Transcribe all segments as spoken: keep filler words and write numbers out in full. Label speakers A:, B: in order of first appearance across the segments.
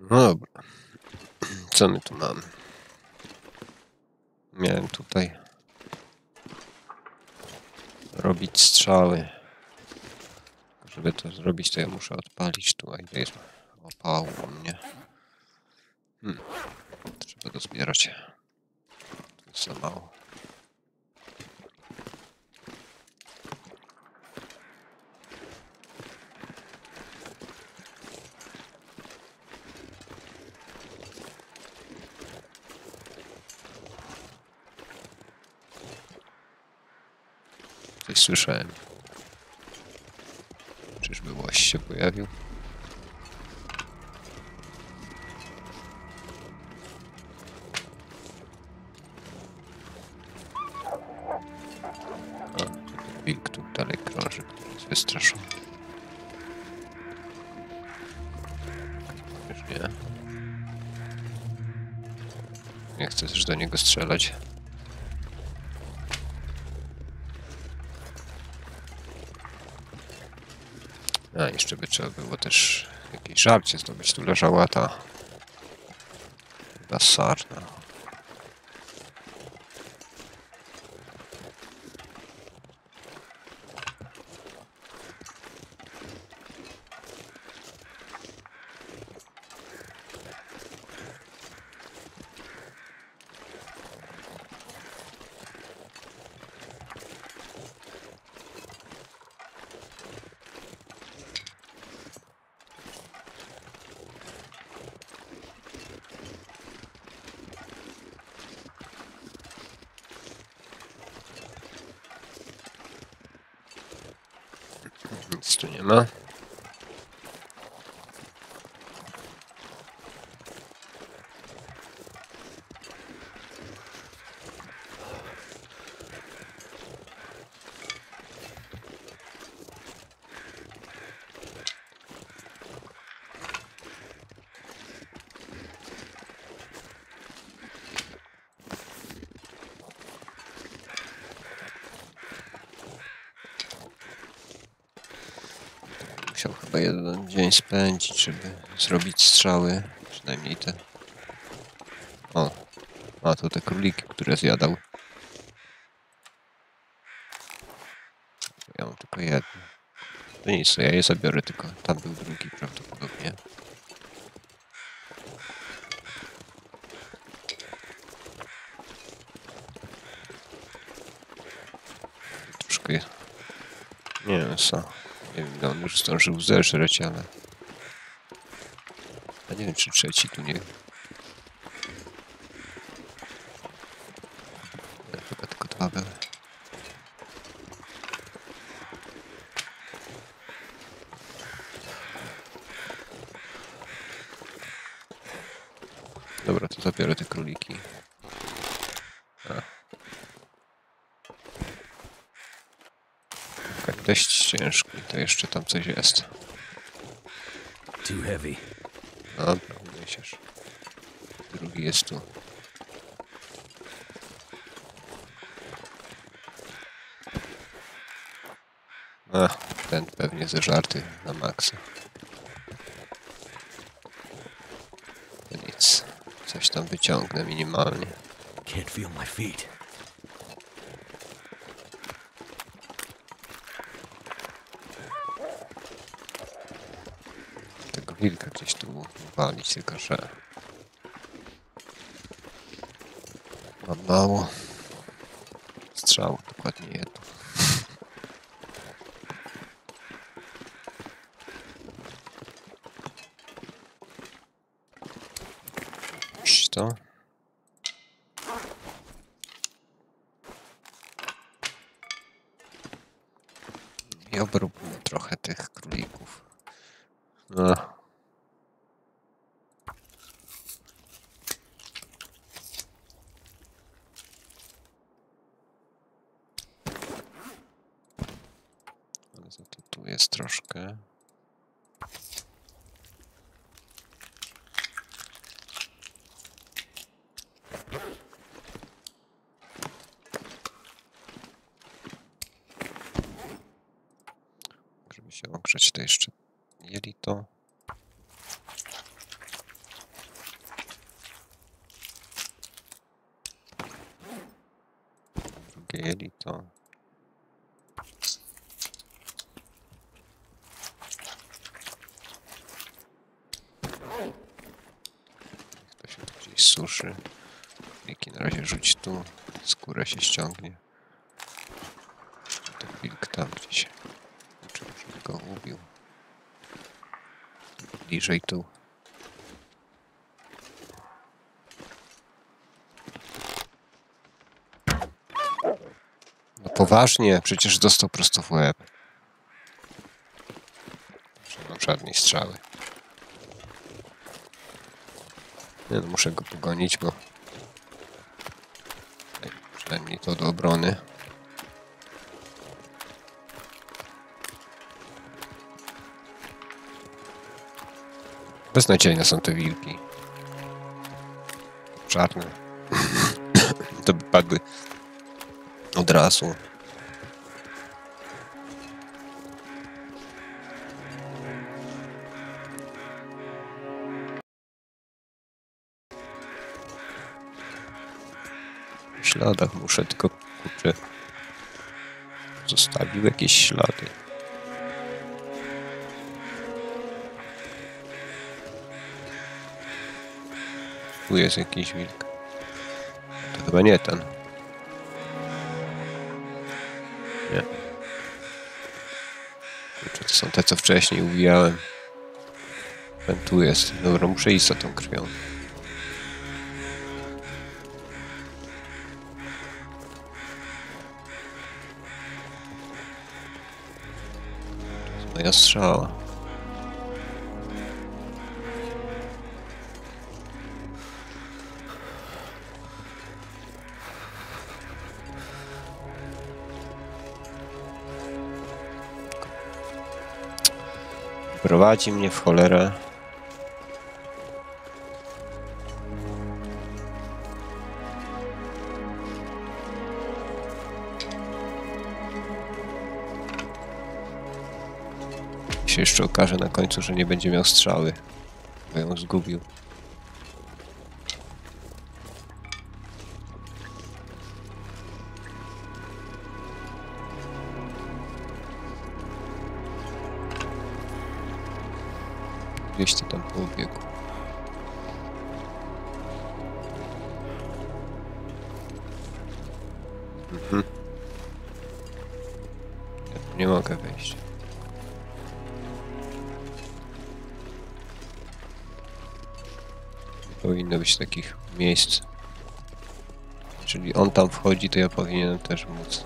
A: No dobra. Co my tu mamy? Miałem tutaj robić strzały. Żeby to zrobić, to ja muszę odpalić tu, a ile jest opału u mnie. Hmm. Trzeba to zbierać. To jest za mało. Coś słyszałem. Czyżby łoś się pojawił? A, to wilk tu dalej krąży, który jest wystraszony. Już nie. Nie chcę też do niego strzelać. A, jeszcze by trzeba było też jakieś żarcie zdobyć. Tu leżała ta chyba sarna. Nic tu nie ma. Musiał chyba jeden dzień spędzić, żeby zrobić strzały. Przynajmniej te. O, a to te króliki, które zjadał. Ja mam tylko jedno. To nic, to ja je zabiorę, tylko tam był drugi prawdopodobnie. Troszkę. Nie wiem co. Nie wiem, no on już zdążył zeżreć, ale. A nie wiem, czy trzeci tu nie. Ja chyba tylko dwa były. Dobra, to zabiorę te króliki. A. Tak, dość ciężki, to jeszcze tam coś jest.
B: Too heavy.
A: Dobra, uniesiesz. Drugi jest tu. A, ten pewnie zeżarty na maksa. To nic. Coś tam wyciągnę minimalnie.
B: Can't feel my feet.
A: Tego wilka gdzieś tu walić, tylko że mam mało strzał, dokładnie jedno. Puść to. I obróbmy trochę tych królików. No. Ale za to tu jest troszkę. Żeby się ogrzeć, to jeszcze jelito. przejęli to. To się tu gdzieś suszy. Wilki na razie rzuć tu. Skórę się ściągnie. To wilk tam gdzieś. Czy może go ubił? Bliżej tu. No poważnie, przecież dostał prosto w łeb. Nie mam żadnej strzały. Nie no, muszę go pogonić, bo przynajmniej to do obrony. Beznadziejne są te wilki. Czarne. To by padły od razu. W śladach muszę tylko, kurczę, zostawił jakieś ślady. Tu jest jakiś wilk. To chyba nie ten. Nie. Kurczę, to są te, co wcześniej uwijałem. Ten tu jest. Dobra, muszę iść za tą krwią. To jest moja strzała. Prowadzi mnie w cholerę. I się jeszcze okaże na końcu, że nie będzie miał strzały, bo ją zgubił. Gdzieś to tam pobiegł. Mhm. Ja tu nie mogę wejść. Nie powinno być takich miejsc. Czyli on tam wchodzi, to ja powinienem też móc.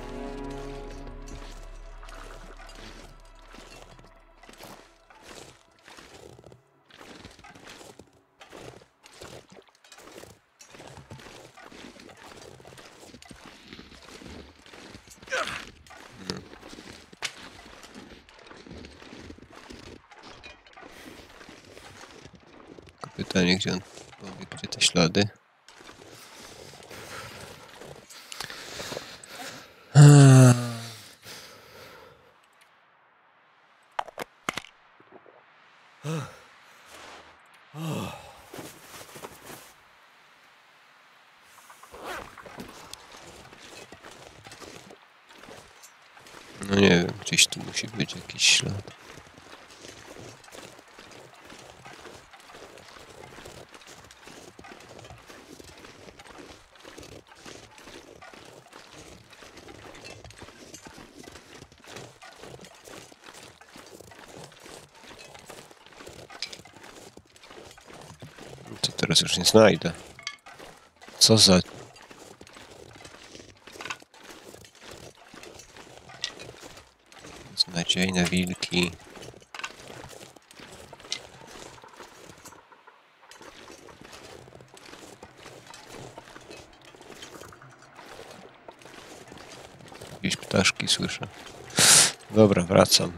A: Pytanie, gdzie on powie, gdzie te ślady? No nie wiem, gdzieś tu musi być jakiś ślad. To teraz już nie znajdę. Co za... Beznadziejne wilki. Jakieś ptaszki słyszę. Dobra, wracam.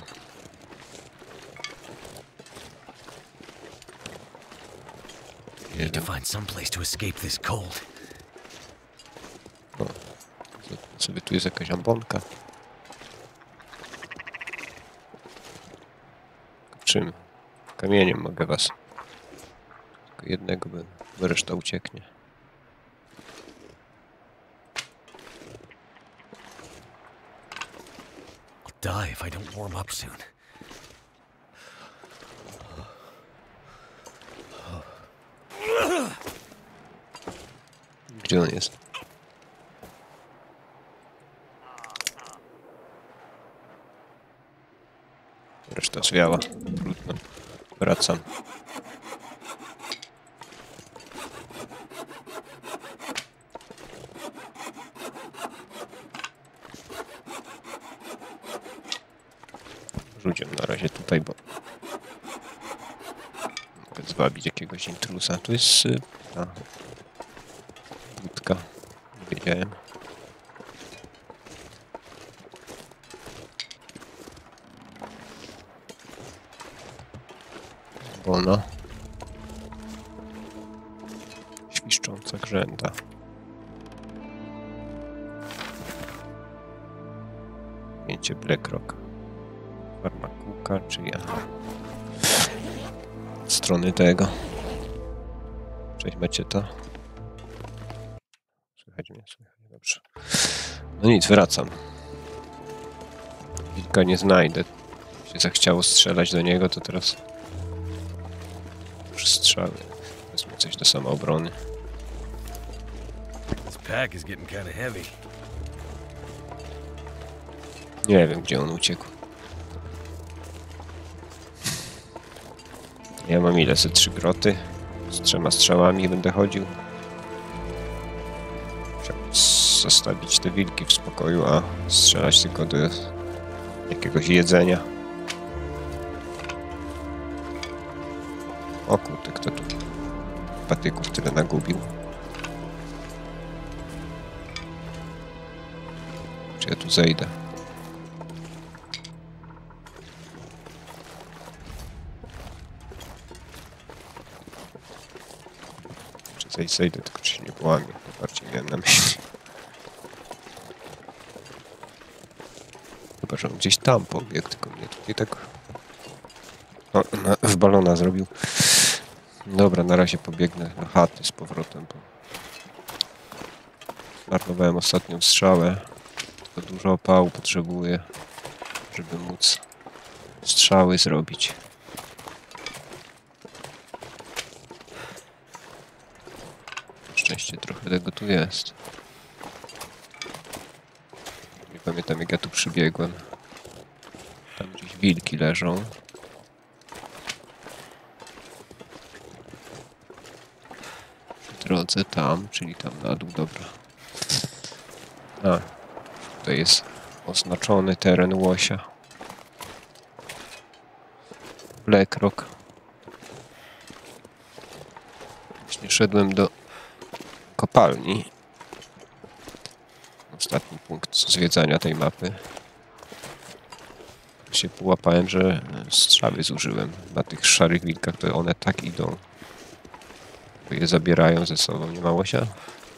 B: Need to find some place to escape this cold.
A: O, sobie tu jest jakaś ambonka. Czym? Kamieniem mogę was. Tylko jednego, by, bo reszta ucieknie.
B: die if I don't warm up soon.
A: Gdzie on jest? Reszta zwiała. Trudno. Wracam. Rzuciłem na razie tutaj, bo mogę zwabić jakiegoś intrusa. Tu jest y, ta łódka. Nie wiedziałem. Wolno. Świszcząca grzęda. Zdjęcie Blackrock. Farmakuka, czy ja? Od strony tego. Cześć, macie to? Słychać mnie? Słychać, dobrze. No nic, wracam. Wilka nie znajdę. Się zachciało strzelać do niego, to teraz już strzały. Wezmę coś do samoobrony.
B: This pack is getting kind of heavy.
A: Nie wiem, gdzie on uciekł. Ja mam ile? Ze trzy groty. Z trzema strzałami będę chodził. Chciałbym zostawić te wilki w spokoju, a strzelać tylko do jakiegoś jedzenia. O kurde, kto tu patyków tyle nagubił? Czy ja tu zejdę? Czy zejdę, zejdę, tylko czy się nie połamię? To bardziej miałem na myśli. Chyba, że on gdzieś tam pobiegł, tylko mnie tutaj tak... O, na, w balona zrobił. Dobra, na razie pobiegnę do chaty z powrotem, bo zmarnowałem ostatnią strzałę. Tylko dużo opału potrzebuję, żeby móc strzały zrobić. Na szczęście trochę tego tu jest. Nie pamiętam, jak ja tu przybiegłem. Tam gdzieś wilki leżą. Przy drodze tam, czyli tam na dół, dobra. A, tutaj jest oznaczony teren łosia. Blackrock. Właśnie szedłem do kopalni. Ostatni punkt zwiedzania tej mapy. Się połapałem, że strzały zużyłem na tych szarych wilkach, to one tak idą. Bo je zabierają ze sobą, nie ma łosia?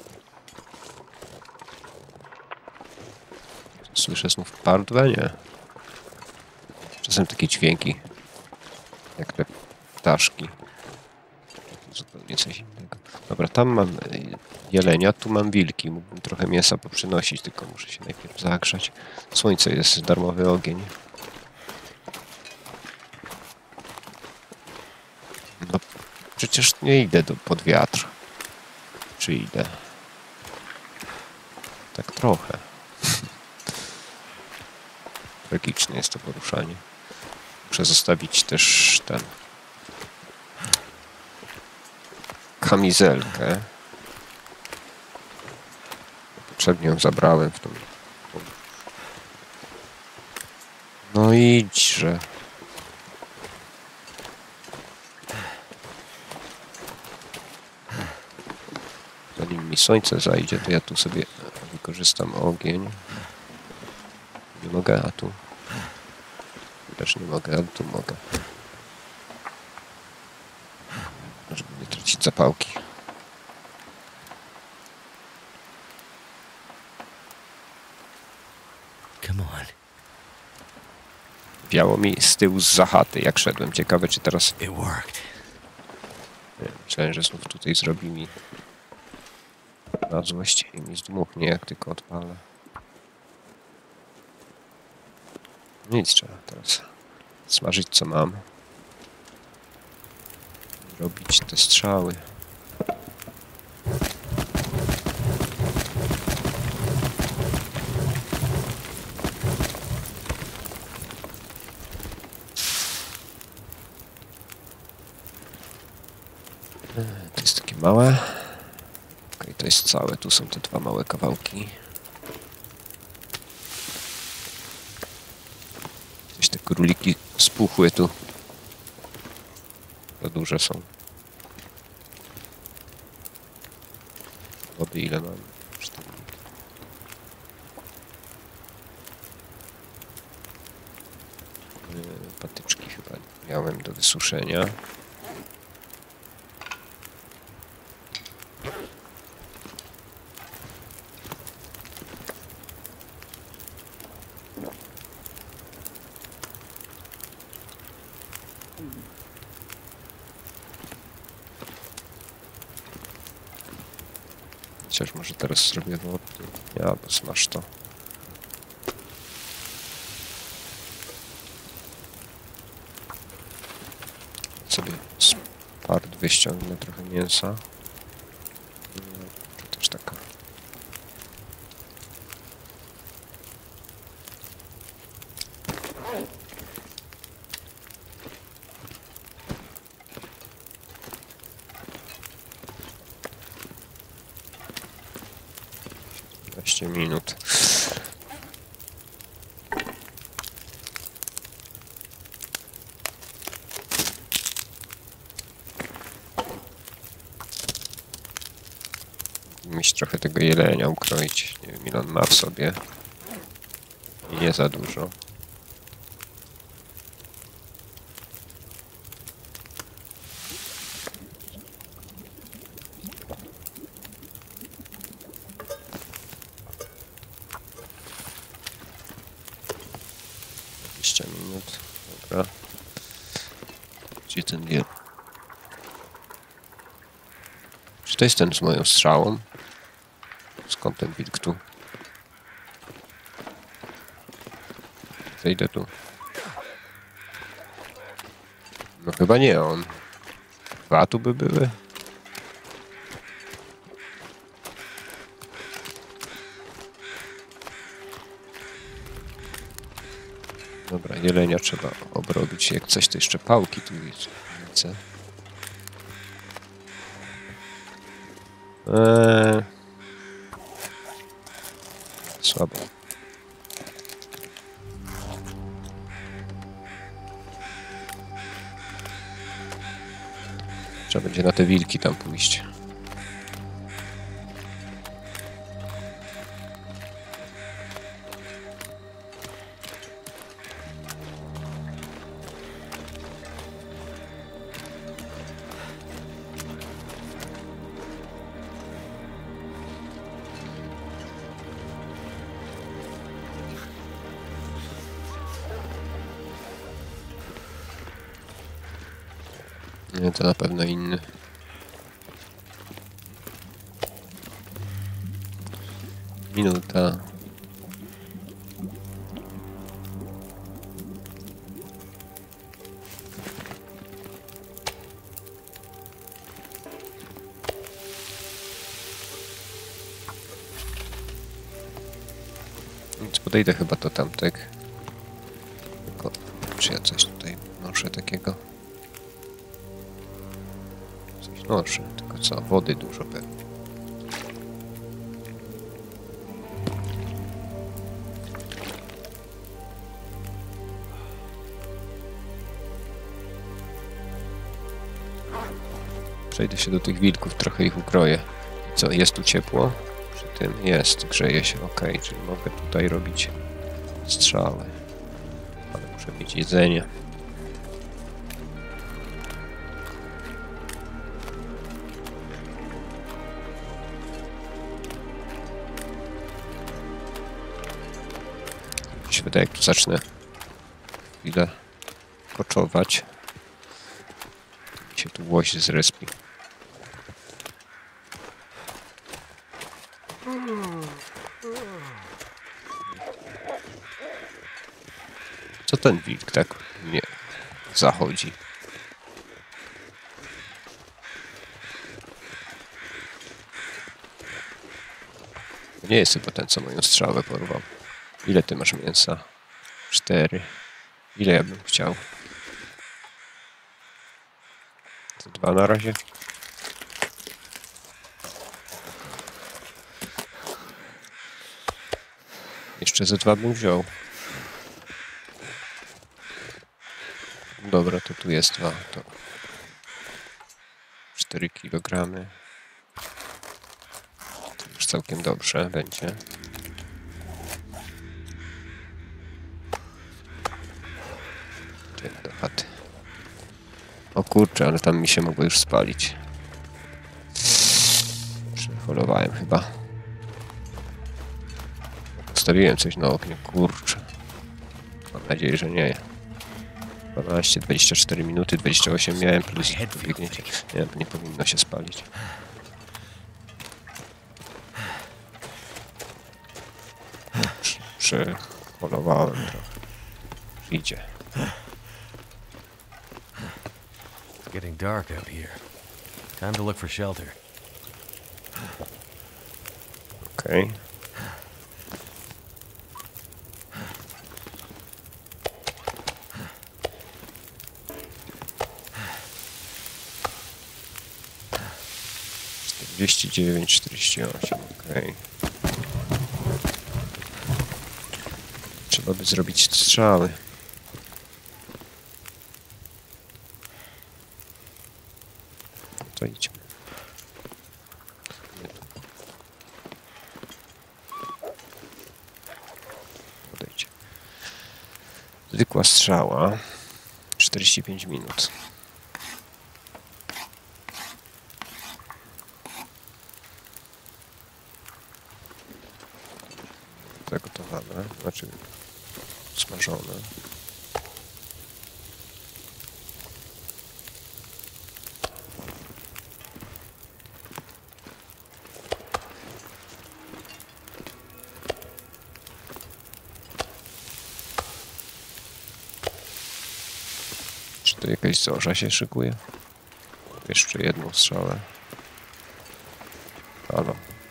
A: Słyszę znów pardwę? Nie. Czasem takie dźwięki, jak te ptaszki. Zupełnie coś innego. Dobra, tam mam jelenia, tu mam wilki. Mógłbym trochę mięsa poprzynosić, tylko muszę się najpierw zagrzać. Słońce jest, darmowy ogień. No, przecież nie idę do, pod wiatr. Czy idę? Tak trochę. Tragiczne jest to poruszanie. Muszę zostawić też ten... kamizelkę. Poprzednio ją zabrałem w tą... No idźże. Zanim mi słońce zajdzie, to ja tu sobie wykorzystam ogień. Nie mogę, a tu... Też nie mogę, ale tu mogę. Żeby nie tracić zapałki.
B: Come on.
A: Wiało mi z tyłu z za chaty, jak szedłem. Ciekawe, czy teraz...
B: It worked.
A: Nie, myślałem, że znów tutaj zrobi mi na złość i mi zdmuchnie, jak tylko odpalę. Nic, trzeba teraz smażyć co mam. Robić te strzały. To jest takie małe. Okej, to jest całe. Tu są te dwa małe kawałki. Gdzieś te króliki spuchły tu. Za duże są. Wody ile mam? cztery. Patyczki chyba miałem do wysuszenia. Chociaż może teraz zrobię wody. Ja, bo smaż to. Sobie z pardwy ściągnę trochę mięsa. To też taka. piętnaście minut. Mieć trochę tego jelenia ukroić. Nie wiem, ile on ma w sobie. Nie za dużo. dwadzieścia minut. Dobra. Gdzie ten jel? Czy to jest ten z moją strzałą? Skąd ten wilk tu? Zejdę tu. No chyba nie on. Dwa tu by były? Dobra, jelenia trzeba obrobić. Jak coś, to jeszcze pałki tu widzę. Eee... Słabo. Trzeba będzie na te wilki tam pójść. Nie, to na pewno inny. Minuta. Więc podejdę chyba do tamtek. Tylko, czy ja coś tutaj noszę takiego? Coś noszę, tylko co? Wody dużo pewnie. Przejdę się do tych wilków, trochę ich ukroję. Co, jest tu ciepło? Przy tym jest, grzeje się, ok, czyli mogę tutaj robić strzały. Ale muszę mieć jedzenie. Mi się wydaje, jak tu zacznę chwilę koczować, się tu łoś zrespi. to ten wilk tak nie zachodzi. To nie jest chyba ten, co moją strzałę porwał. Ile ty masz mięsa? Cztery. Ile ja bym chciał? To dwa na razie. Jeszcze ze dwa bym wziął. Dobra, to tu jest dwa. To cztery kilogramy. To już całkiem dobrze będzie. Idziemy do chaty. O kurczę, ale tam mi się mogło już spalić. Przeholowałem chyba. Postawiłem coś na oknie, kurczę. Mam nadzieję, że nie. dwanaście, dwadzieścia cztery minuty, dwadzieścia osiem miałem, plus biegniecie. Nie, nie powinno się spalić. Przeholowałem trochę. Idzie.
B: It's getting dark out here. Time to look for shelter.
A: Okej. Okay. czterdzieści dziewięć, czterdzieści osiem, okej. Okay. Trzeba by zrobić strzały. To idźmy. Podejdźcie. Zwykła strzała. czterdzieści pięć minut. Zagotowane, znaczy smażone. Czy to jakaś zorza się szykuje? Jeszcze jedną strzałę. Halo.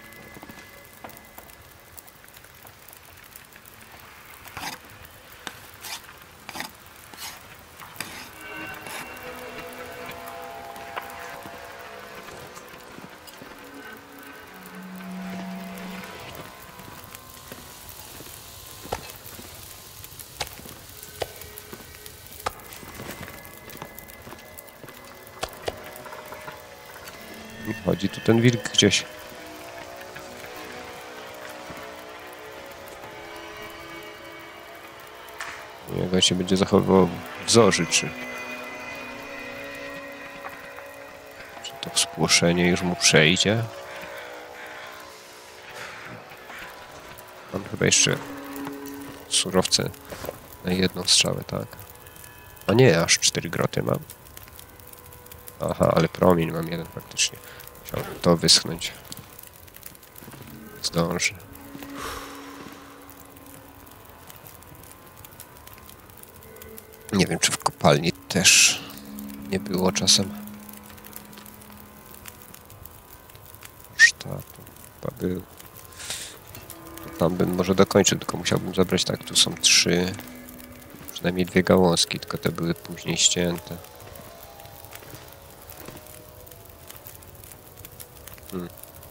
A: Chodzi tu ten wilk gdzieś. Jak on się będzie zachowywał w zorzy, czy... Czy to wspłoszenie już mu przejdzie? Mam chyba jeszcze surowce na jedną strzałę, tak? A nie, aż cztery groty mam. Aha, ale promień mam jeden faktycznie. Musiałbym to wyschnąć. Zdążę. Nie wiem, czy w kopalni też nie było czasem warsztatu. Chyba był. Tam bym może dokończył, tylko musiałbym zabrać, tak, tu są trzy, przynajmniej dwie gałązki, tylko te były później ścięte. Hmm.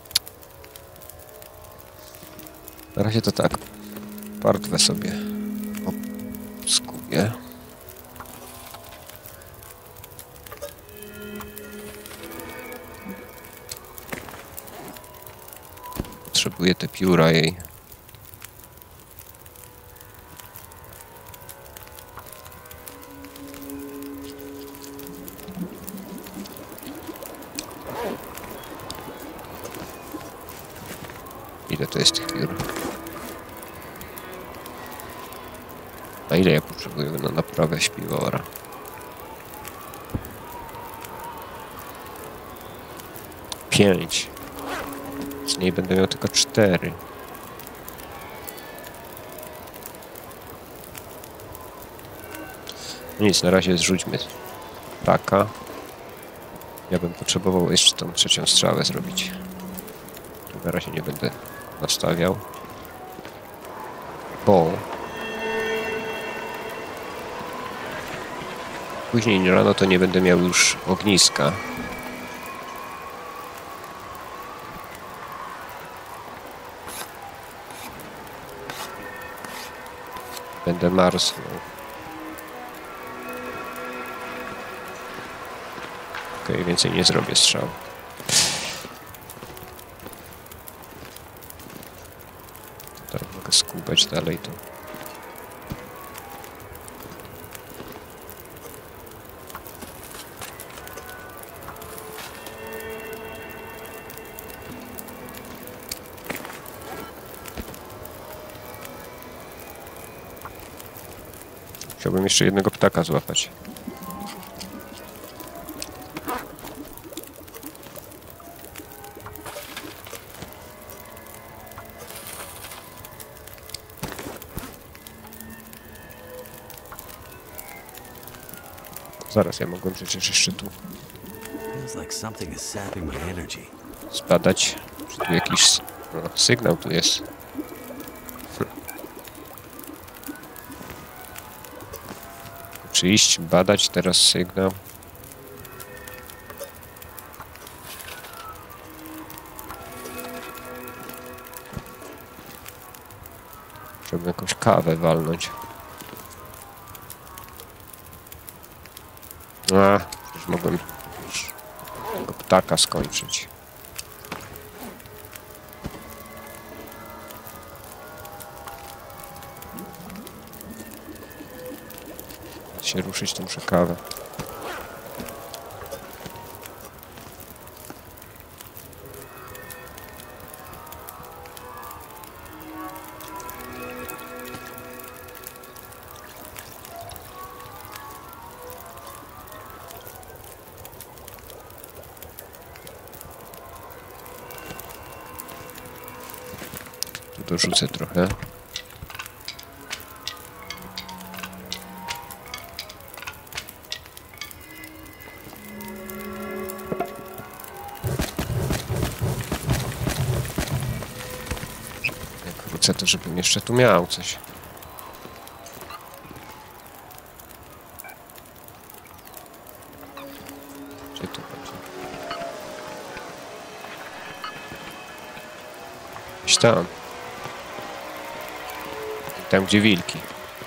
A: Na razie to tak, partwę sobie skubię. Potrzebuję te pióra jej. Ile to jest tych piór? A ile ja potrzebuję na naprawę śpiwora? Pięć. Z niej będę miał tylko cztery. Nic, na razie zrzućmy taka. Ja bym potrzebował jeszcze tą trzecią strzałę zrobić. Tu na razie nie będę nastawiał. Bo później rano to nie będę miał już ogniska. Będę marsnął. Okej, okay, więcej nie zrobię strzał. Tak, mogę skubać dalej to. Chciałbym jeszcze jednego ptaka złapać. Zaraz, ja mogłem przecież jeszcze tu
B: Feels like something is sapping my energy.
A: zbadać. Czy tu jakiś no, sygnał tu jest. Hm. Czy iść, badać teraz sygnał? Chciałbym jakąś kawę walnąć. A, już mogłem już tego ptaka skończyć. Jak się ruszyć, to muszę kawę. Tu dorzucę trochę. Jak wrócę, to żebym jeszcze tu miał coś. Gdzie tu będzie? Gdzieś tam. Tam, gdzie wilki.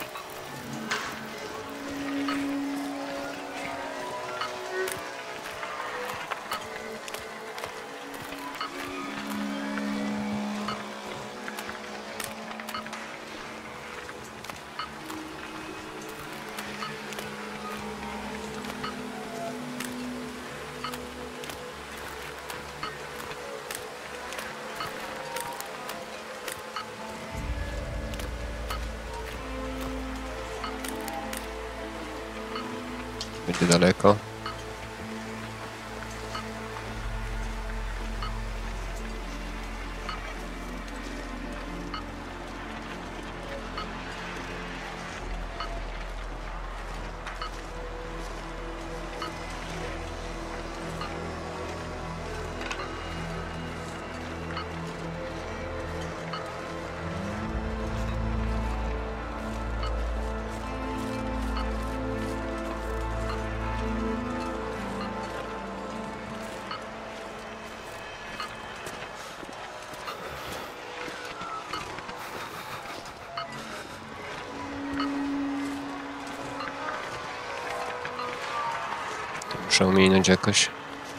A: Będzie daleko. Muszę ominąć jakoś.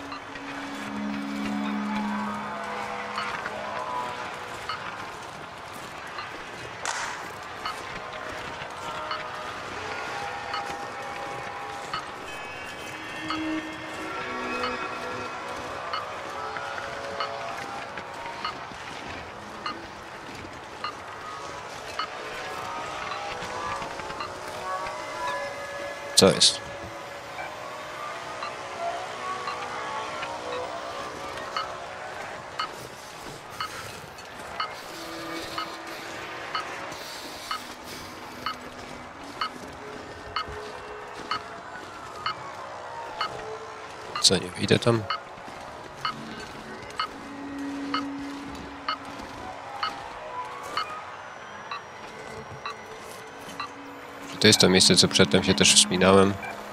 A: Co jest? Co, nie wyjdę tam? Czy to jest to miejsce, co przedtem się też wspinałem?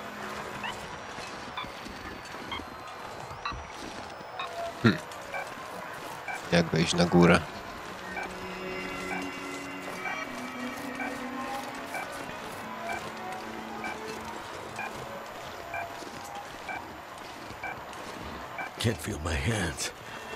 A: Hm. Jak wejść na górę?
B: Can't feel my hands.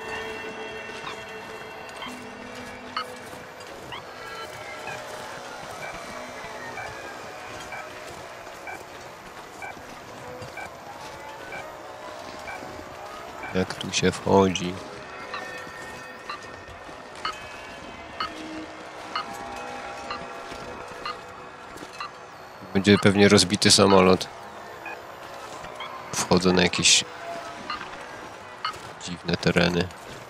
A: Jak tu się wchodzi? Będzie pewnie rozbity samolot. Wchodzę na jakieś dziwne tereny.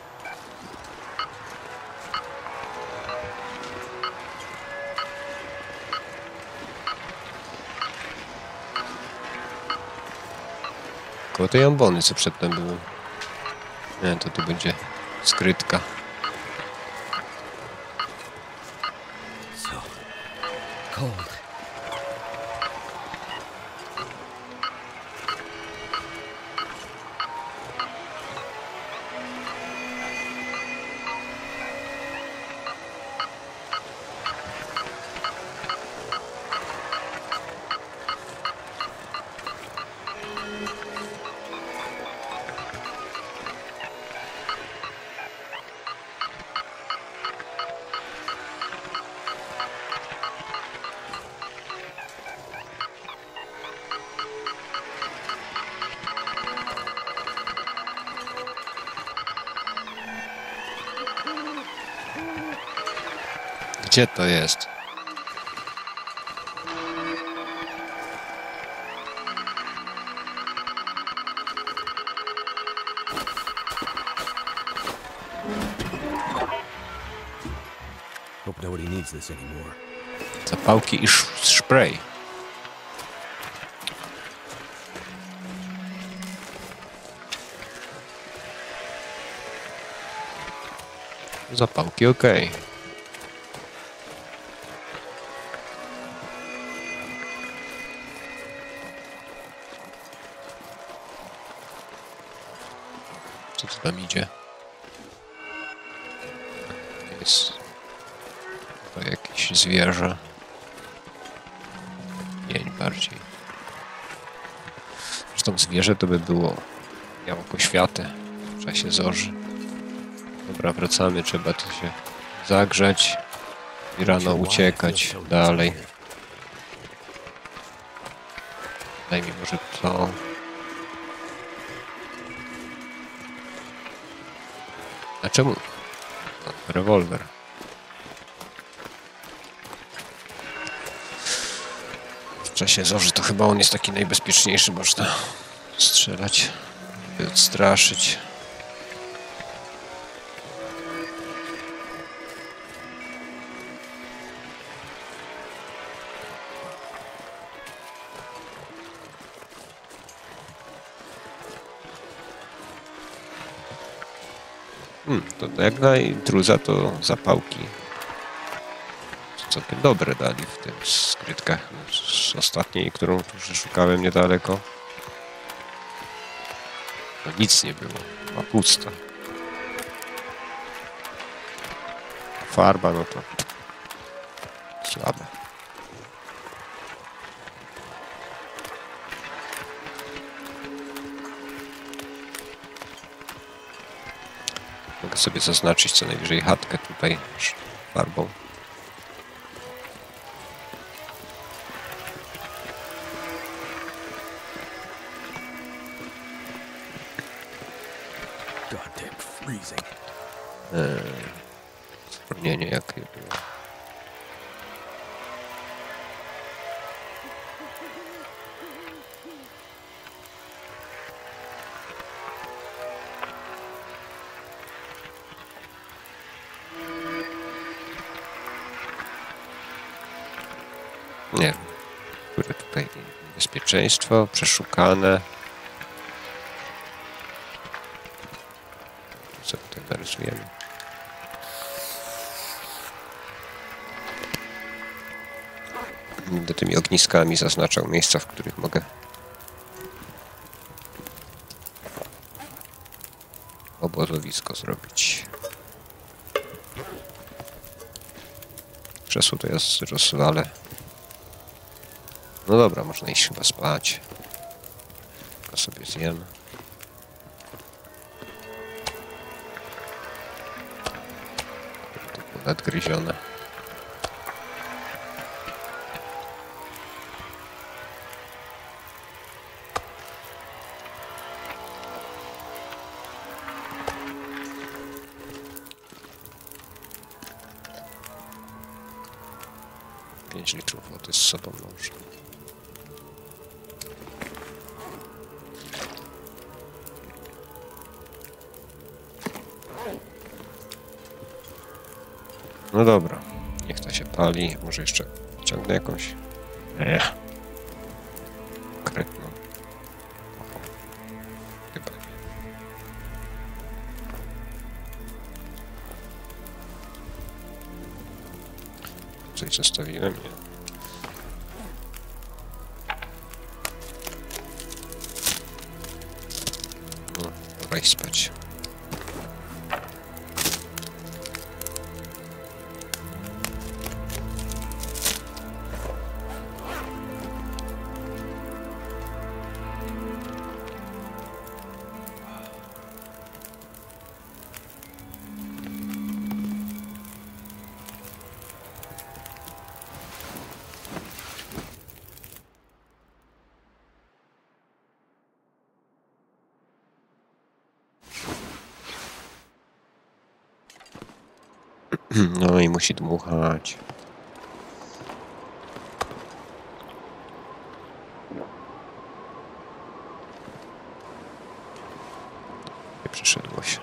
A: Koło tej ambony, co przedtem były. Nie, to tu będzie skrytka.
B: So cold.
A: Gdzie to jest?
B: Hope nobody needs this anymore.
A: Zapałki i sz spray. Zapałki, okej. Okay. Co tu tam idzie? Jest to jakieś zwierzę. Pień bardziej. Zresztą zwierzę to by było miało poświatę w czasie zorzy. Dobra, wracamy, trzeba tu się zagrzać i rano uciekać dalej. Daj mi może to. A czemu? No, rewolwer. W czasie zorzy to chyba on jest taki najbezpieczniejszy, można strzelać, by odstraszyć. Hmm, to jak na intruza to zapałki całkiem dobre dali w tym skrytkach. Z ostatniej, którą tu szukałem niedaleko. No nic nie było, a pusto. Farba no to słabe. Mogę sobie zaznaczyć co najwyżej chatkę tutaj farbą. Eee, wspomnienie jakie było. Nie wiem, które tutaj bezpieczeństwo, przeszukane. troszkę narysujemy. Będę tymi ogniskami zaznaczał miejsca, w których mogę obozowisko zrobić. Krzesło to ja rozwalę. No dobra, można iść chyba spać. Tylko sobie zjem. To było nadgryzione. pięć litrów wody z sobą może. No dobra, niech to się pali. Może jeszcze ciągnę jakąś. Nie. Konkretną. Oho. Chyba nie. Coś zostawiłem, nie? No, pora iść spać. No i musi dmuchać. Nie przyszedło się.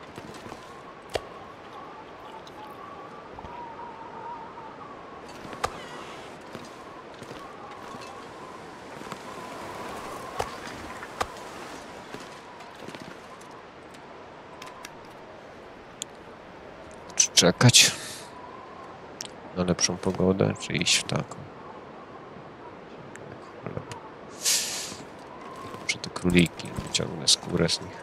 A: Czy czekać na lepszą pogodę, czy iść w taką? Może te króliki, wyciągnę skórę z nich.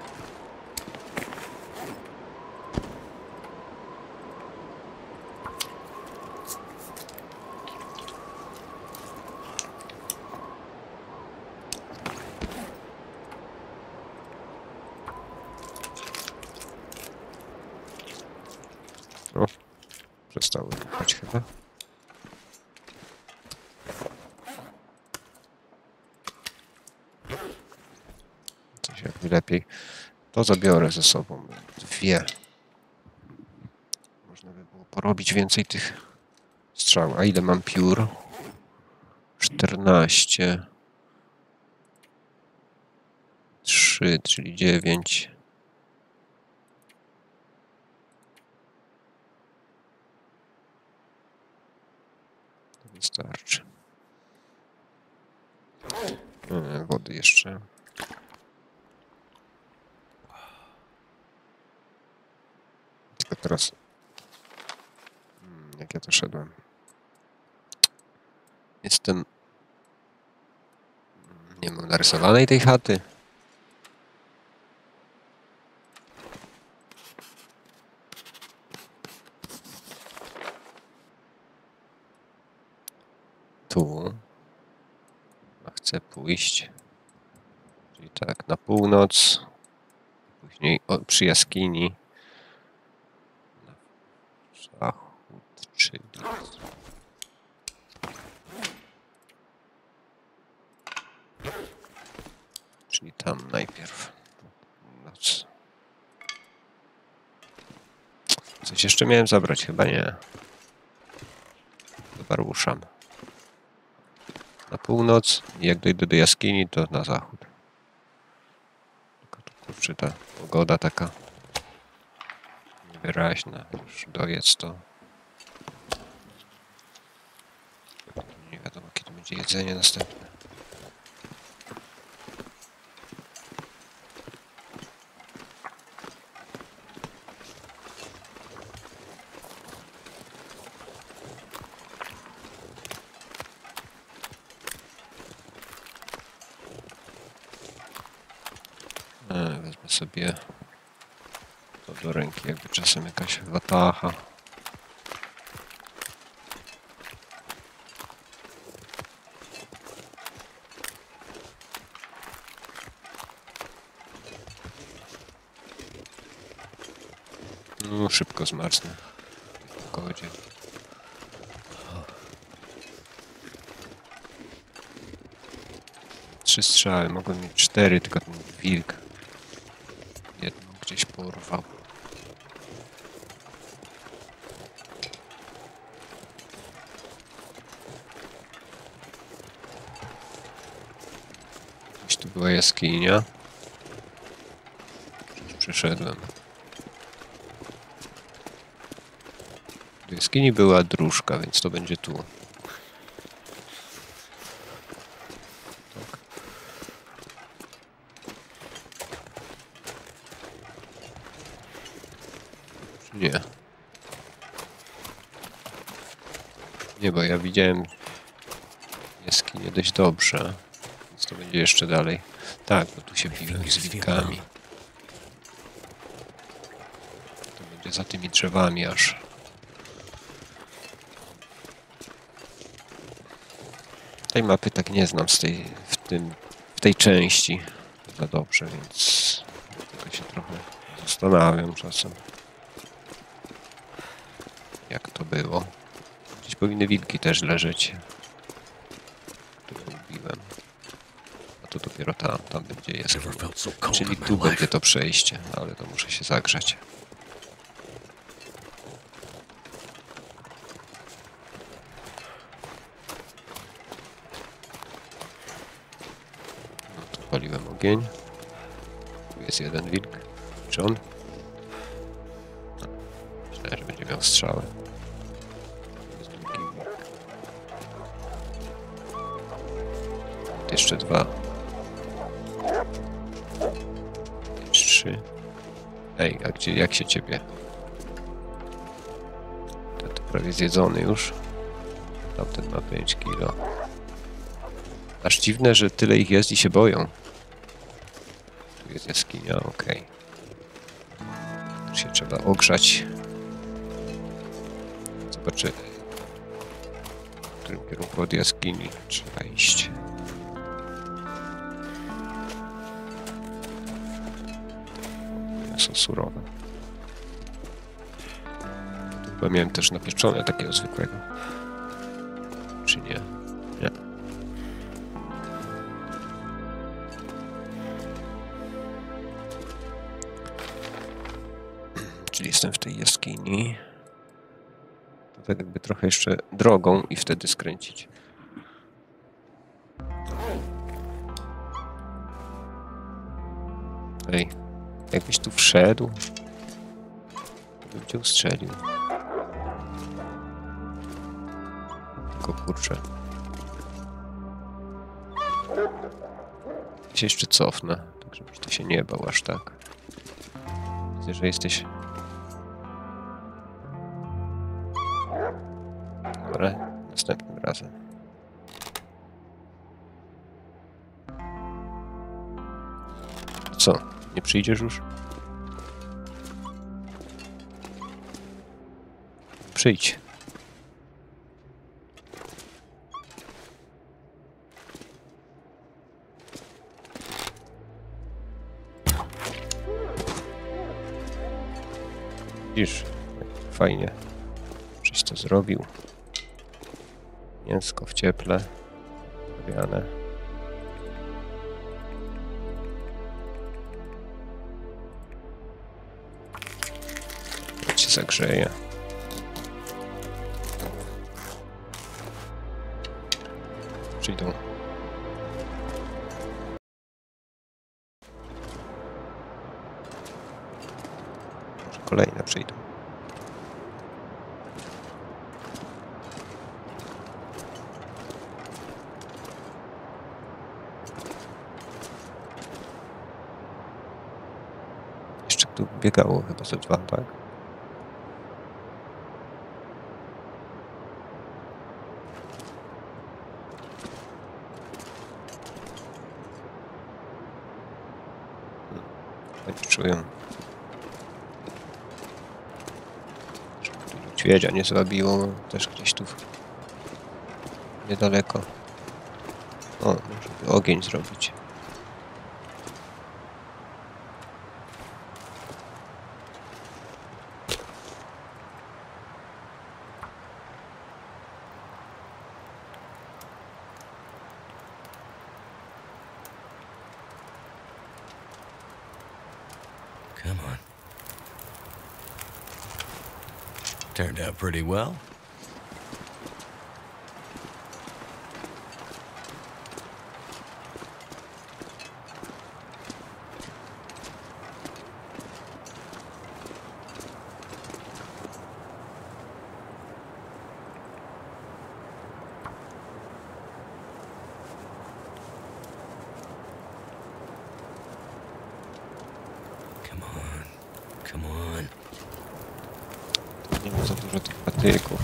A: O, przestały dmuchać chyba. Coś jakby lepiej. To zabiorę ze sobą. Dwie. Można by było porobić więcej tych strzał. A ile mam piór? czternaście. trzy, czyli dziewięć. To wystarczy. E, wody jeszcze. Tylko teraz... Hmm, jak ja to szedłem? Jestem... Nie mam narysowanej tej chaty. Tu. A chcę pójść. Czyli tak, na północ. Później o, przy jaskini. Na zachód, czyli... Czyli tam najpierw. Noc. Coś jeszcze miałem zabrać? Chyba nie. Chyba ruszam. Na północ i jak dojdę do jaskini, to na zachód. Tylko tu kurczę ta pogoda taka niewyraźna. Już dojedz to. Nie wiadomo kiedy będzie jedzenie następne. Wezmę sobie to do ręki, jakby czasem jakaś watacha. No, szybko zmarznę. W pogodzie. Trzy strzały, mogłem mieć cztery, tylko ten wilk jedną gdzieś porwał. Gdzieś tu była jaskinia. Już przeszedłem. Do jaskini była dróżka, więc to będzie tu. Tak. Nie. Nie, bo ja widziałem jaskinię dość dobrze. Więc to będzie jeszcze dalej. Tak, bo tu się biłem z wilkami. To będzie za tymi drzewami aż. Tej mapy tak nie znam z tej, w, tym, w tej części za dobrze, więc tylko się trochę zastanawiam czasem, jak to było. Gdzieś powinny wilki też leżeć. Tu lubiłem. A to dopiero tam, tam będzie jaskinia. Czyli tu będzie to przejście, ale to muszę się zagrzać. Paliłem ogień. Tu jest jeden wilk. Czy on? No, myślałem, że będzie miał strzałę. Jest drugi wilk. Tu jeszcze dwa. Jeszcze trzy. Ej, a gdzie, jak się ciebie? Ten to prawie zjedzony już. Tamten ma pięć kilo. Aż dziwne, że tyle ich jest i się boją. Tu jest jaskinia, okej. Okay. Się trzeba ogrzać. Zobaczymy, w którym kierunku od jaskini trzeba iść. Mięso surowe. Tu chyba miałem też napieczone takiego zwykłego. Czy nie? Nie. Czyli jestem w tej jaskini. To tak jakby trochę jeszcze drogą i wtedy skręcić. Ej, jakbyś tu wszedł, to bym cię ustrzelił. Tylko kurczę. Ja się jeszcze cofnę, tak żebyś to się nie bał aż tak. Widzę, że jesteś... Dobra, następnym razem. Co? Nie przyjdziesz już? Przyjdź. Widzisz? Fajnie. Żeś to zrobił. Mięsko w cieple. Zawiane. Jak się zagrzeje. Przyjdą. Może kolejne przyjdą. Jeszcze tu biegało chyba ze dwa, tak? Tak czują. Żeby tu niedźwiedzia nie zabiło, też gdzieś tu niedaleko. O, może by ogień zrobić.
B: Come on. Turned out pretty well. Come on. Come on.
A: Nie ma za dużo tych patyków.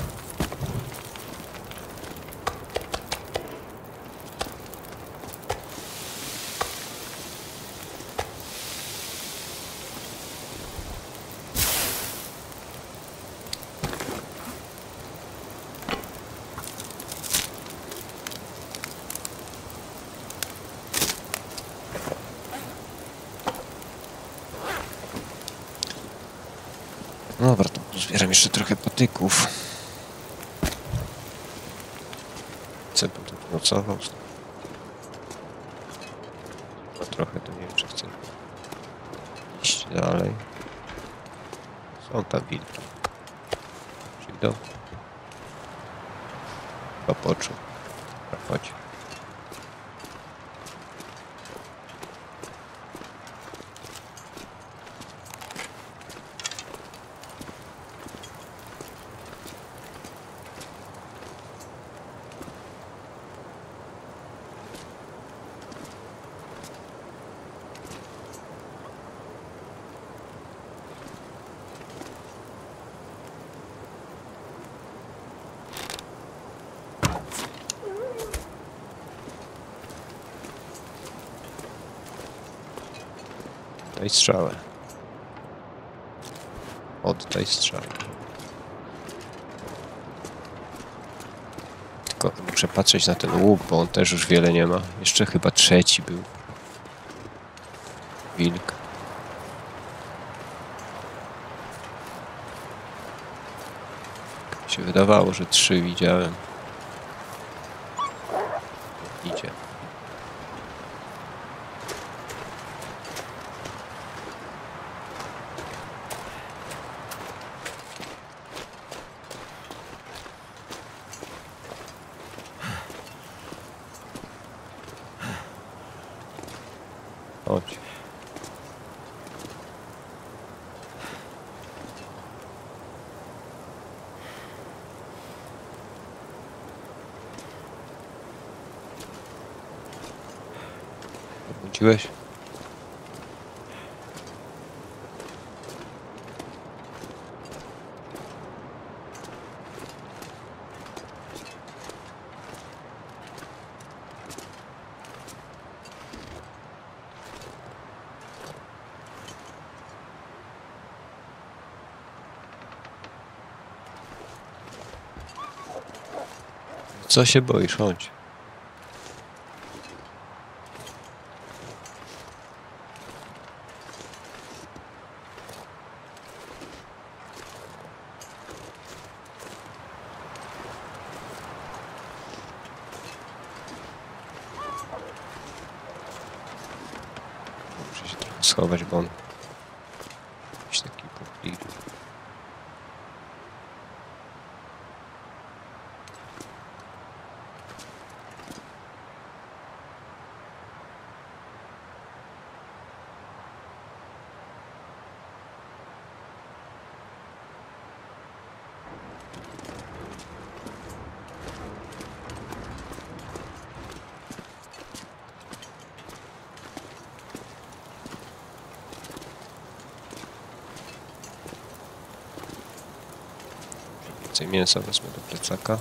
A: Dobra, to zbieram jeszcze trochę patyków. Chcę bym tu nocował. No trochę to nie wiem, czy chcę iść dalej. Są tam wilki. Przyjdą. Chyba poczuł. Dobra, chodź. Daj strzałę. Oddaj strzałę. Tylko muszę patrzeć na ten łuk, bo on też już wiele nie ma. Jeszcze chyba trzeci był. Wilk. Mi się wydawało, że trzy widziałem. Idzie. Chodź. Obudziłeś? Co się boisz? Chodź. Muszę się trochę schować, bo on jakiś taki popili. Więcej mięsa wezmę do plecaka.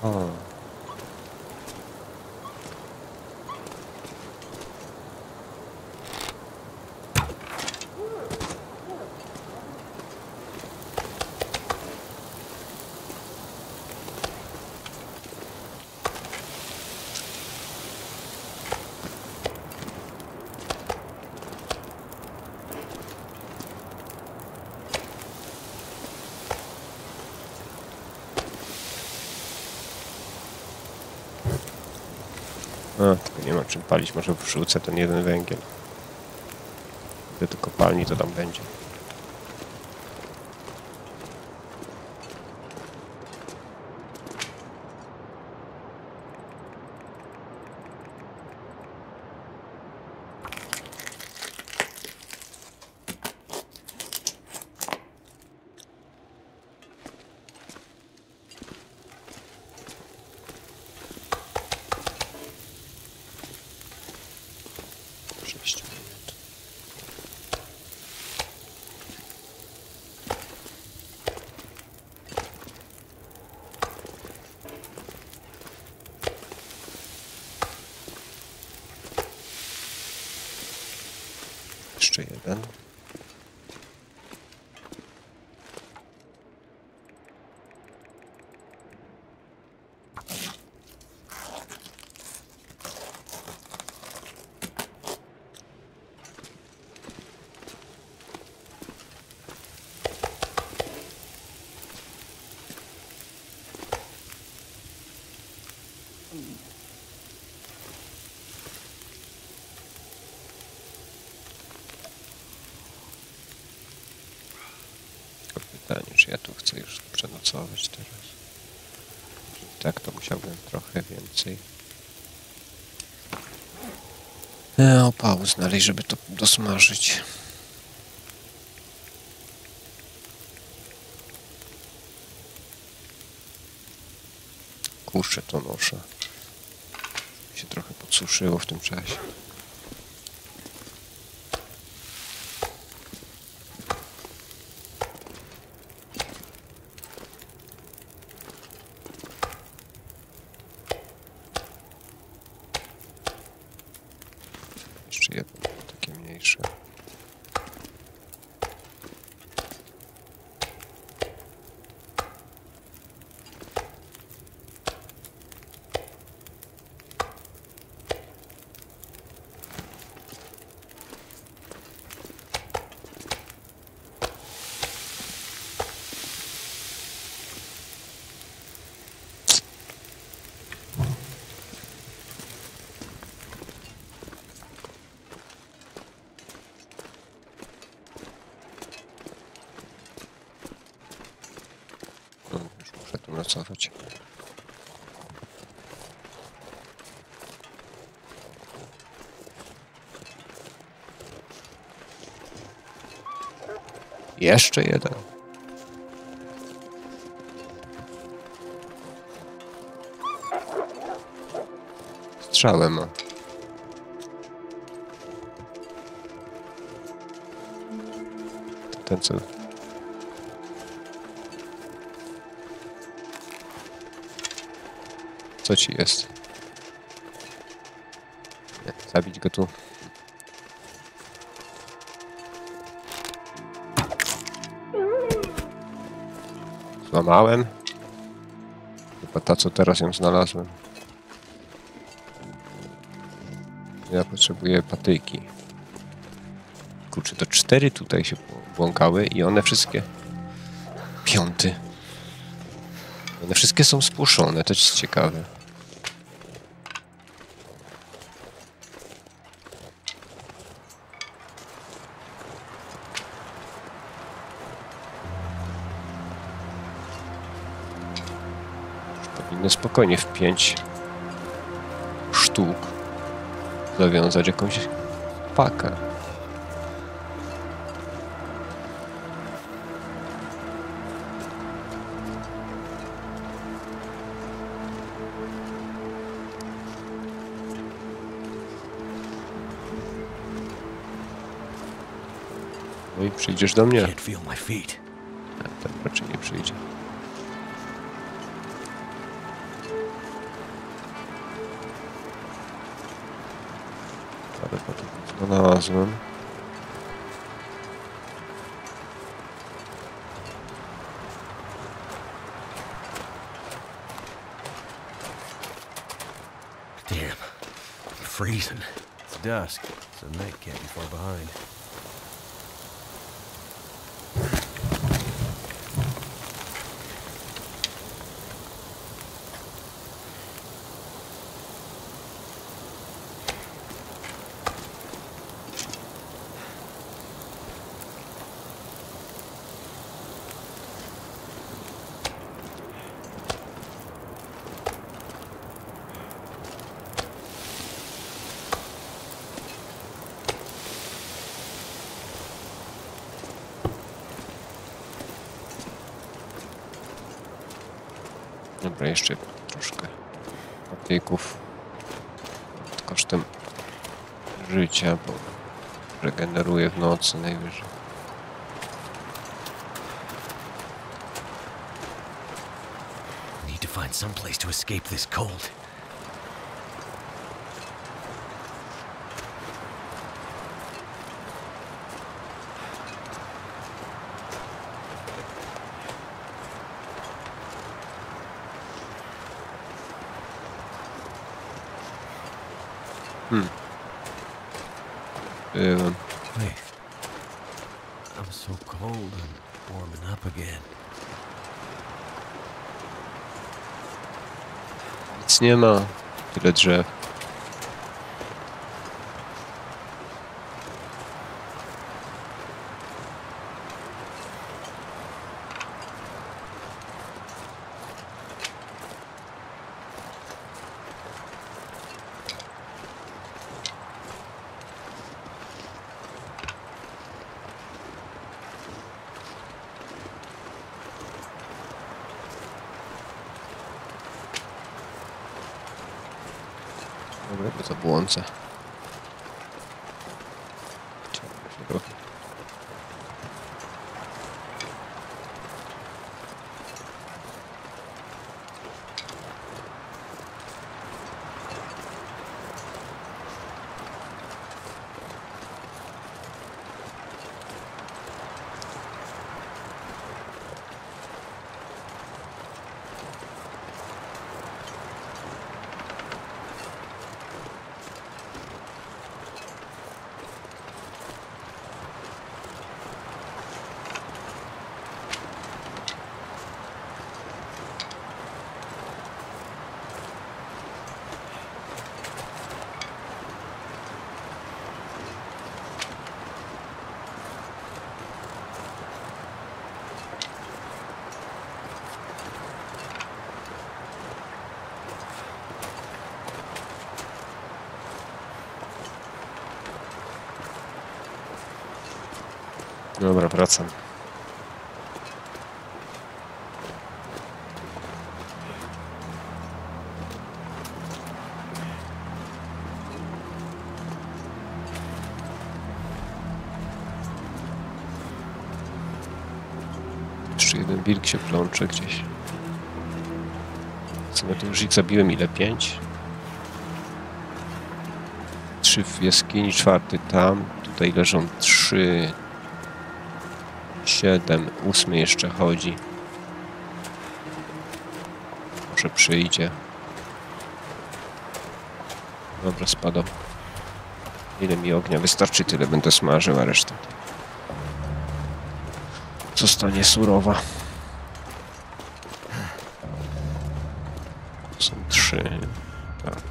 A: O. A, tylko nie ma czym palić, może wrzucę ten jeden węgiel. Gdy do kopalni to tam będzie. sześć minut. Jeszcze jeden. Tylko pytanie, czy ja tu chcę już przenocować teraz. Tak, to musiałbym trochę więcej e, opału znaleźć, żeby to dosmażyć. Kurczę, to noszę. Się trochę podsuszyło w tym czasie. Jeszcze jedno, takie mniejsze. No, już muszę tu nocować. Jeszcze jeden. Strzałem ma. To ten cel. Co ci jest? Nie, zabić go tu. Złamałem. Chyba ta, co teraz ją znalazłem. Ja potrzebuję patyki. Kurczę, to cztery tutaj się błąkały i one wszystkie... Piąty. One wszystkie są spłuszone, to jest ciekawe. Powinny spokojnie w pięć sztuk zawiązać jakąś pakę. No i przyjdziesz do mnie.
B: Can't feel my feet.
A: Ten raczej nie przyjdzie. Parę patyczków znalazłem.
B: Damn. I'm freezing. It's dusk, so night can't be far behind.
A: Dobra, jeszcze troszkę patyków kosztem życia, bo regeneruję w nocy najwyżej.
B: Need to find some place to escape this cold.
A: Hmm. Byłem.
B: Wait. I'm so cold I'm warming up again.
A: Nic nie ma. Tyle drzew. Dobra, bo zabłądzę. Ciągle się robi. Dobra, wracam. Jeszcze jeden wilk się plącze gdzieś. W sumie to już ich zabiłem ile? Pięć? Trzy w jaskini, czwarty tam. Tutaj leżą trzy. Siedem, ósmy jeszcze chodzi. Może przyjdzie. Dobra, spadał. Ile mi ognia wystarczy, tyle będę smażył, a reszta zostanie surowa. Są trzy. Tak.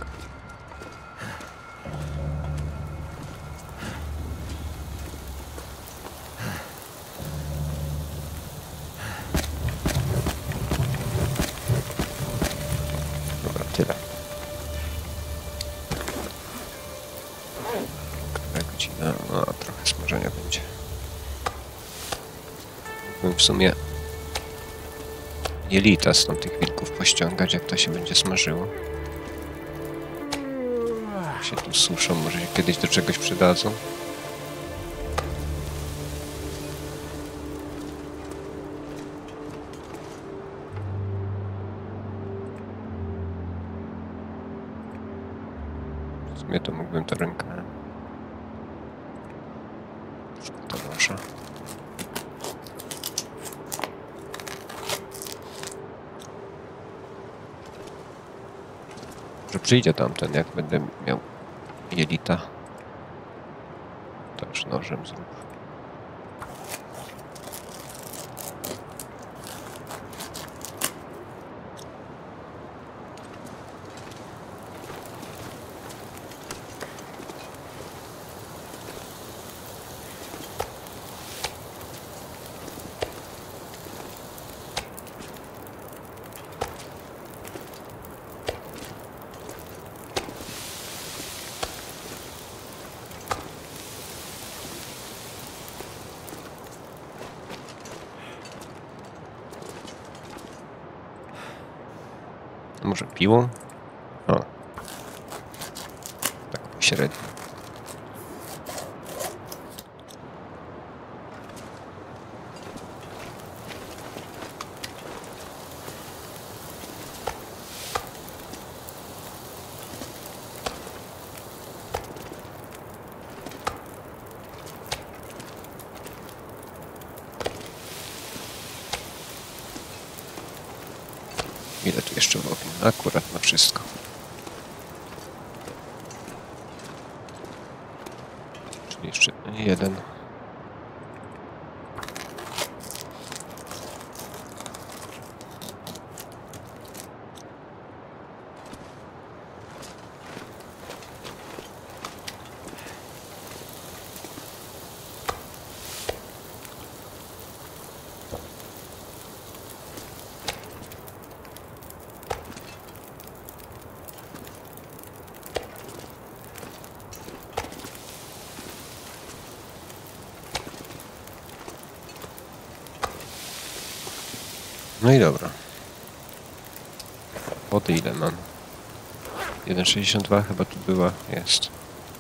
A: Dobra, tyle. Która godzina? No, trochę smażenia będzie. Mógłbym w sumie jelita stąd tych wilków pościągać, jak to się będzie smażyło. Jak się tu suszą, może się kiedyś do czegoś przydadzą. W sumie to mógłbym to rękę To może. Że przyjdzie tamten, jak będę miał jelita. To już nożem zrób. Może piłą? O. Tak pośrednio. Ile tu jeszcze w ogniu? Akurat na wszystko. Czyli jeszcze jeden. No i dobra. Wody ile mam? jeden sześćdziesiąt dwa chyba tu była. Jest.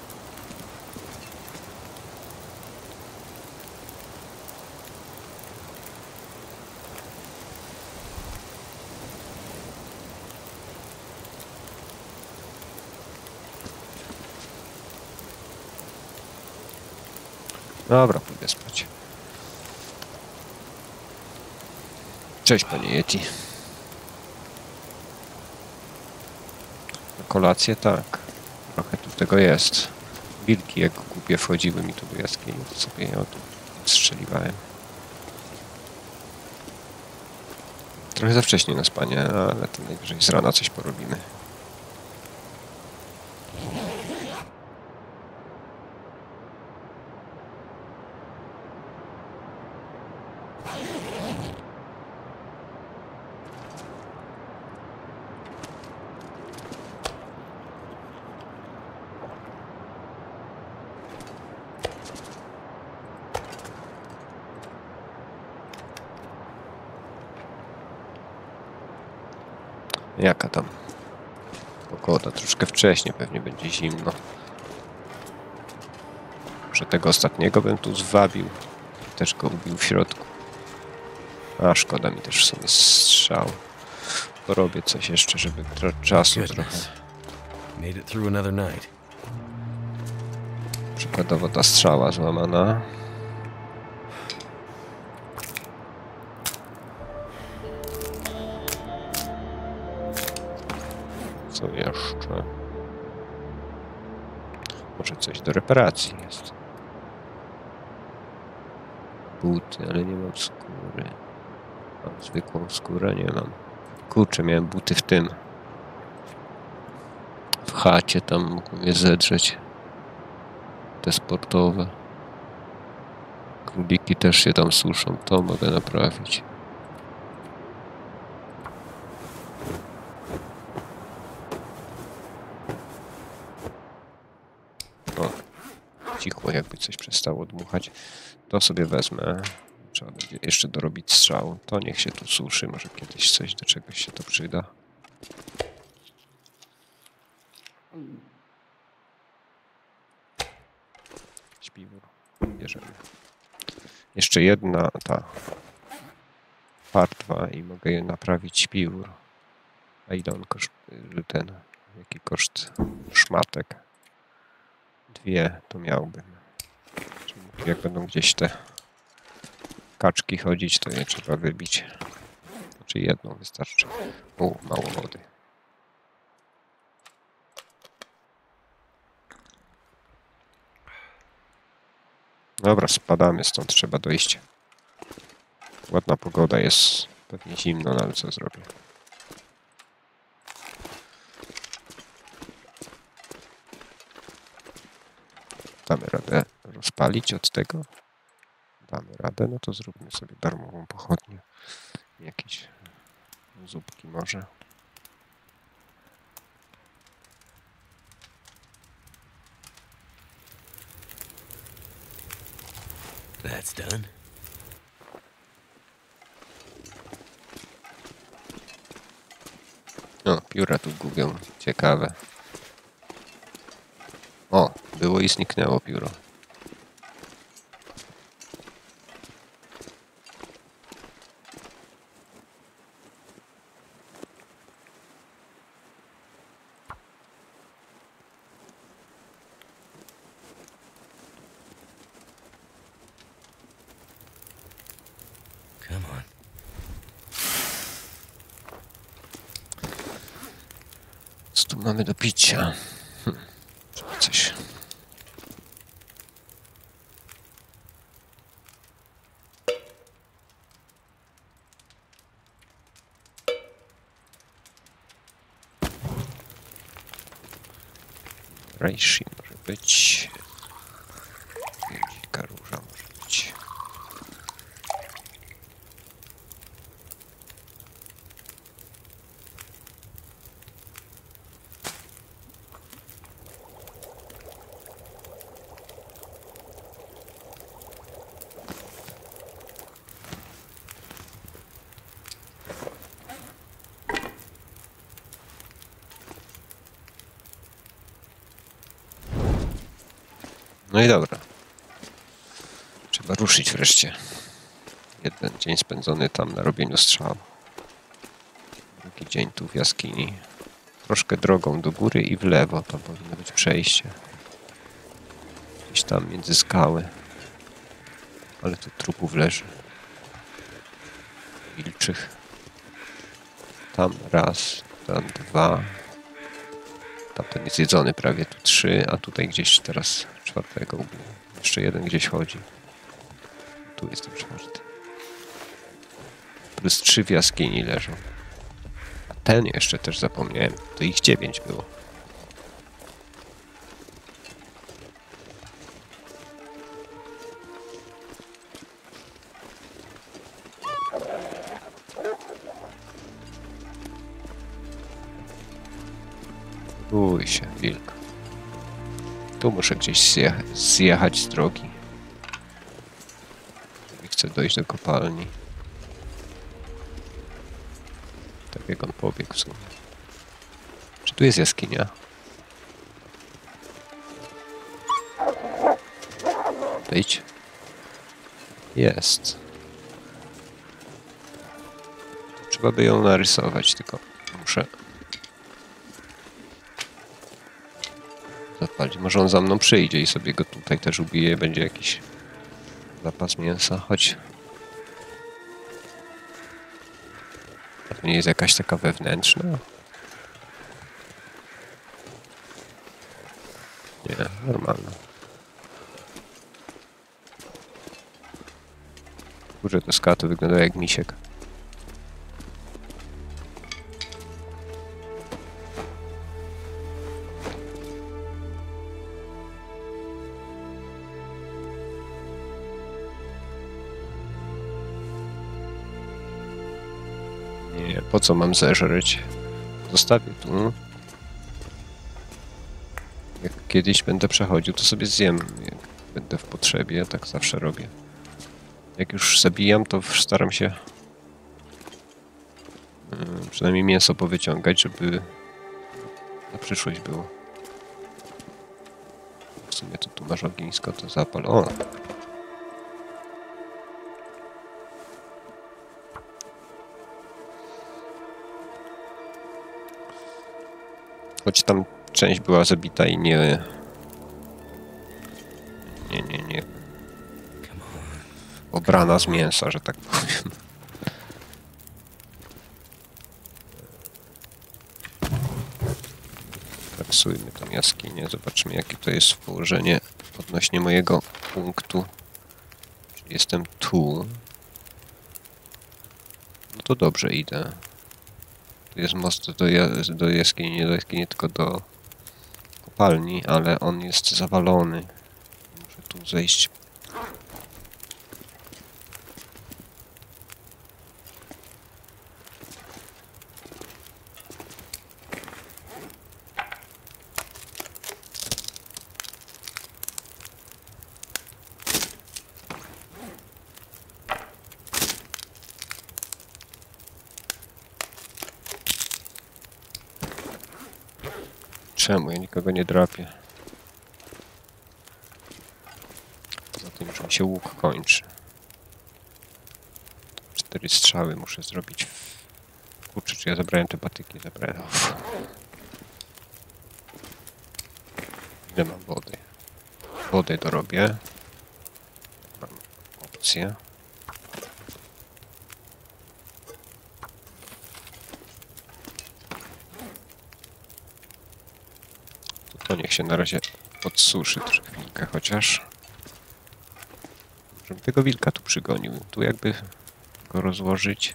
A: Dobra, pójdę spać. Cześć, panie Yeti. Na kolację tak. Trochę tu tego jest. Wilki jak głupie wchodziły mi tu do jaskini, to sobie je odstrzeliwałem. Trochę za wcześnie na spanie, ale to najwyżej z rana coś porobimy. Jaka tam pogoda? Troszkę wcześnie, pewnie będzie zimno. Może tego ostatniego bym tu zwabił. Też go ubił w środku. A szkoda mi też w sumie strzał. Porobię coś jeszcze, żeby tro czasu trochę.
B: Made it through another night.
A: Przykładowo ta strzała złamana. Co jeszcze? Może coś do reparacji jest. Buty, ale nie mam skóry. Mam zwykłą skórę, nie mam. Kurczę, miałem buty w tym. W chacie tam mógłbym je zedrzeć. Te sportowe. Króliki też się tam suszą. To mogę naprawić. O, cichło, jakby coś przestało dmuchać. To sobie wezmę. Trzeba będzie jeszcze dorobić strzał. To niech się tu suszy. Może kiedyś coś do czegoś się to przyda. Śpiwór. Bierzemy. Jeszcze jedna ta partwa i mogę je naprawić śpiwór. A ile on kosztuje? Ten, jaki koszt szmatek? Dwie to miałbym. Czyli Jak będą gdzieś te kaczki chodzić, to je trzeba wybić. Znaczy jedną wystarczy. U, mało wody. Dobra, spadamy stąd, trzeba dojść. Ładna pogoda jest, pewnie zimno, no ale co zrobię. Damy radę rozpalić od tego? Damy radę, no to zróbmy sobie darmową pochodnię. Jakieś zupki może.
B: That's done.
A: O, pióra tu gubią. Ciekawe. O, było i zniknęło pióro.
B: Come on.
A: Co tu mamy do picia? Hm, trzeba coś. Reishi może być. Dzika róża może być. No i dobra. Trzeba ruszyć wreszcie. Jeden dzień spędzony tam na robieniu strzału. Drugi dzień tu w jaskini. Troszkę drogą do góry i w lewo. Tam powinno być przejście. Gdzieś tam między skały. Ale tu trupów leży. Wilczych. Tam raz, tam dwa. Tamten jest jedzony prawie, tu trzy, a tutaj gdzieś teraz czwartego ubił. Jeszcze jeden gdzieś chodzi. Tu jest ten czwarty. Plus trzy w jaskini leżą. A ten jeszcze też zapomniałem. To ich dziewięć było. Bój się, wilk. Tu muszę gdzieś zjecha zjechać z drogi. Chcę dojść do kopalni. Tak jak on pobiegł w sumie. Czy tu jest jaskinia? Wejdź. Jest. Trzeba by ją narysować, tylko muszę zapalić. Może on za mną przyjdzie i sobie go tutaj też ubije. Będzie jakiś zapas mięsa. Chodź. A to nie jest jakaś taka wewnętrzna? Nie, normalna. Kurczę, to skaty wygląda jak misiek. Nie, po co mam zeżreć? Zostawię tu. Jak kiedyś będę przechodził, to sobie zjem. Jak będę w potrzebie, tak zawsze robię. Jak już zabijam, to staram się yy, przynajmniej mięso powyciągać, żeby na przyszłość było. W sumie to tu masz ognisko, to zapal. O! Choć tam część była zabita i nie... Nie, nie, nie. pobrana z mięsa, że tak powiem. Traksujmy tą jaskinię, zobaczmy jakie to jest położenie odnośnie mojego punktu. Czyli jestem tu. No to dobrze idę. Tu jest most do, ja do jaskini, nie do jaskini, tylko do kopalni, ale on jest zawalony. Muszę tu zejść. Czemu ja nikogo nie drapię? Poza tym już mi się łuk kończy. Cztery strzały muszę zrobić. Kurczę, czy ja zabrałem te patyki? Zabrałem. Uf. Ile mam wody? Wodę dorobię. Mam opcję. To niech się na razie podsuszy trochę chwilkę chociaż. Żebym tego wilka tu przygonił. Tu jakby go rozłożyć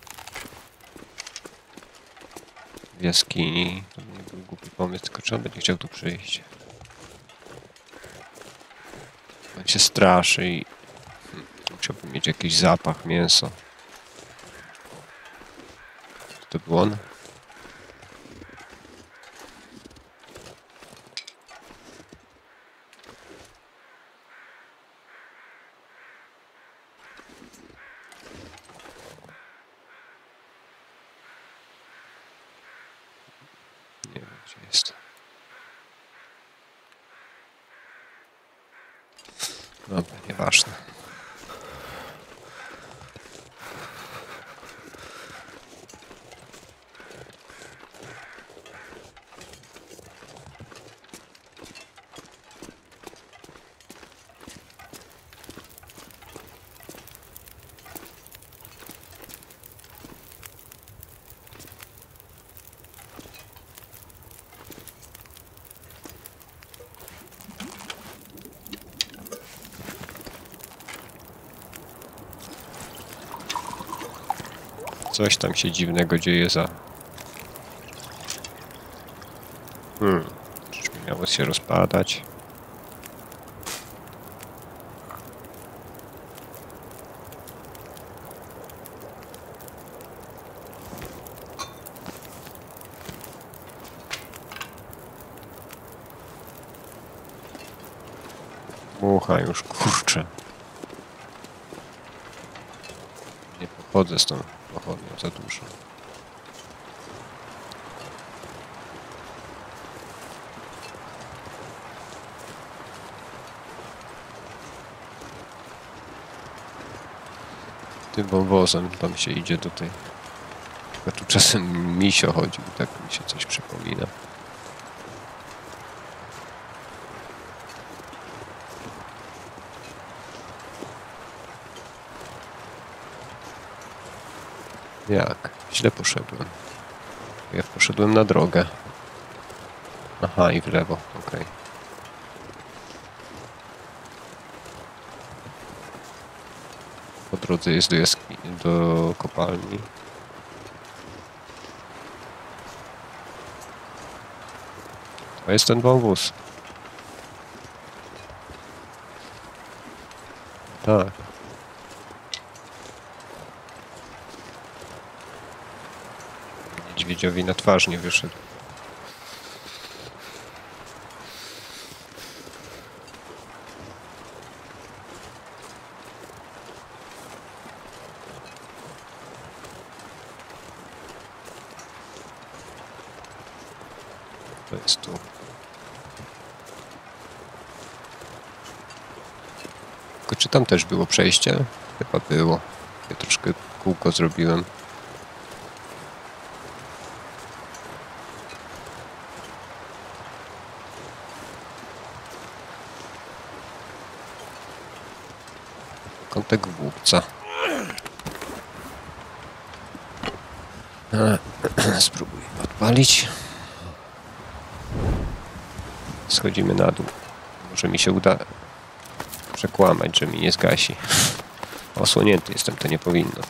A: w jaskini. To nie był głupi pomysł, tylko czy on będzie chciał tu przyjść. On się straszy i hmm, musiałbym mieć jakiś zapach, mięso. To był on? Nie wiem, gdzie jest. Dobra, nieważne. Coś tam się dziwnego dzieje za... Hmm, czyżby miało się rozpadać? Mucha już, kurczę. Nie pochodzę z tą pochodnią za dużo. Tym wąwozem tam się idzie do tej... A tu czasem misio chodził, tak mi się coś przypomina. Jak? Źle poszedłem. Ja poszedłem na drogę. Aha, i w lewo, okej. Okay. Po drodze jest do jaskini, do kopalni. To jest ten wąwóz. Tak. Niedźwiedziowi na twarz nie wyszedł. To jest tu. Tylko czy tam też było przejście? Chyba było. Ja troszkę kółko zrobiłem. Zakątek głupca. Spróbuj odpalić. Schodzimy na dół. Może mi się uda przekłamać, że mi nie zgasi. Osłonięty jestem, to nie powinno.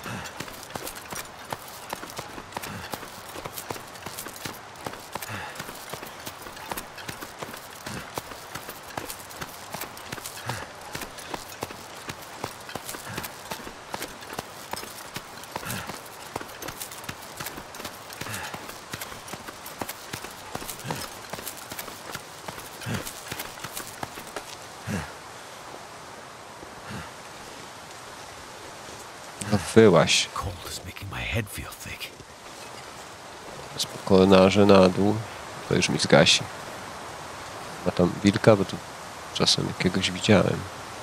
A: No wyłaś.
B: Cold is making my head feel thick.
A: Spokojna, że na dół. To już mi zgasi. Ma tam wilka, bo tu czasem jakiegoś widziałem.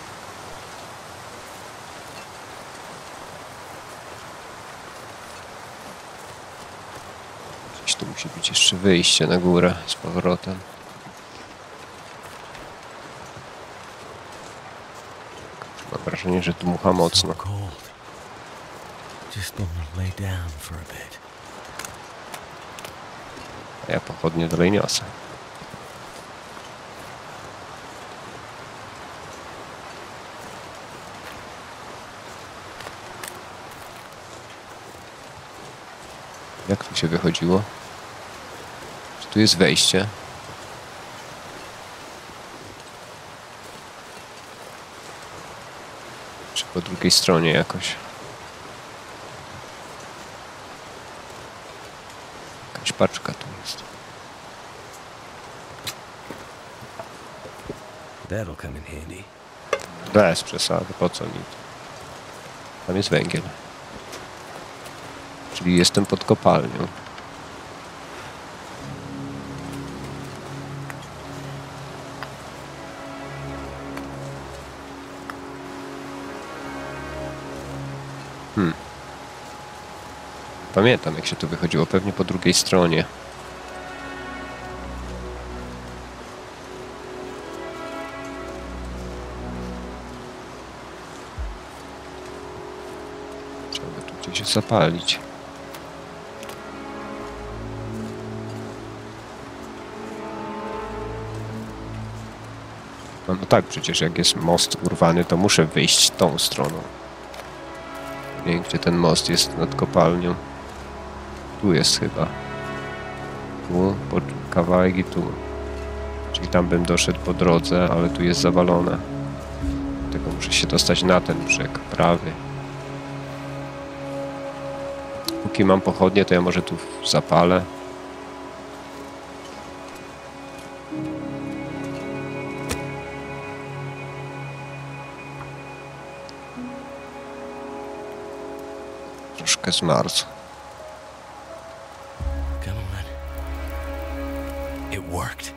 A: Gdzieś tu musi być jeszcze wyjście na górę z powrotem. Mam wrażenie, że dmucha mocno.
B: So cold. Just want to lay down for a bit.
A: A ja pochodnie dalej niosę. Jak tu się wychodziło? Czy tu jest wejście? Czy po drugiej stronie jakoś? Jakaś paczka tu jest.
B: That'll come in handy.
A: Bez przesady, po co mi to? Tam jest węgiel. Czyli jestem pod kopalnią. Hmm. Pamiętam, jak się tu wychodziło, pewnie po drugiej stronie. Trzeba by tu gdzieś zapalić. No, no tak, przecież jak jest most urwany, to muszę wyjść tą stroną. Nie wiem, gdzie ten most jest nad kopalnią. Tu jest chyba. Tu, po kawałek i tu. Czyli tam bym doszedł po drodze, ale tu jest zawalone. Dlatego muszę się dostać na ten brzeg prawy. Póki mam pochodnie, to ja może tu zapalę. Troszkę zmarzł.
B: Come on. It worked.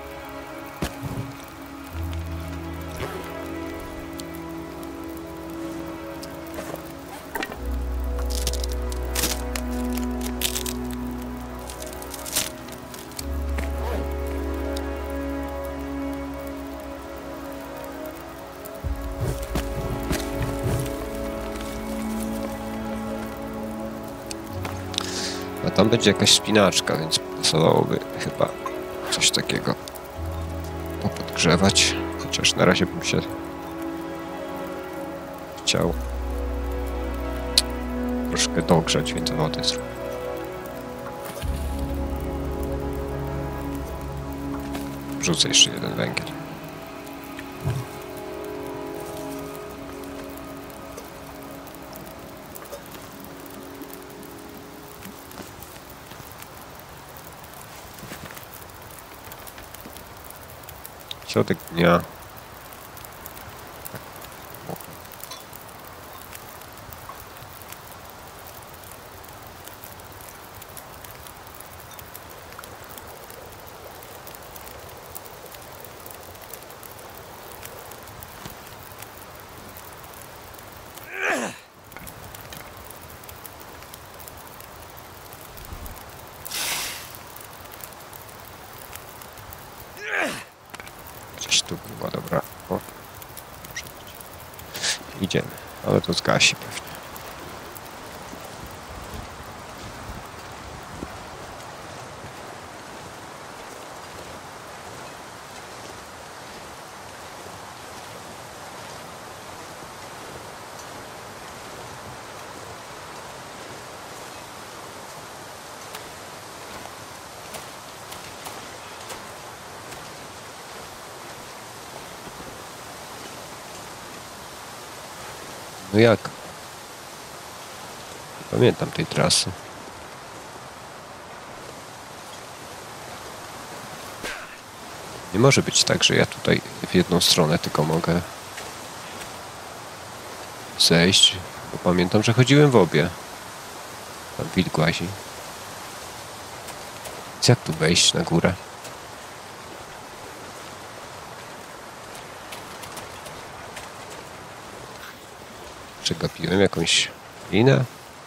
A: A tam będzie jakaś spinaczka, więc pasowałoby chyba coś takiego popodgrzewać. Chociaż na razie bym się chciał troszkę dogrzać, więc wody zrobię. Wrzucę jeszcze jeden węgiel. Środek dnia. Gdzieś tu była, dobra. O, może być. Idziemy. Ale to zgasi pewnie. No jak? Nie pamiętam tej trasy. Nie może być tak, że ja tutaj w jedną stronę tylko mogę zejść, bo pamiętam, że chodziłem w obie. Tam wilk łazi. Więc jak tu wejść na górę? Przegapiłem jakąś linę?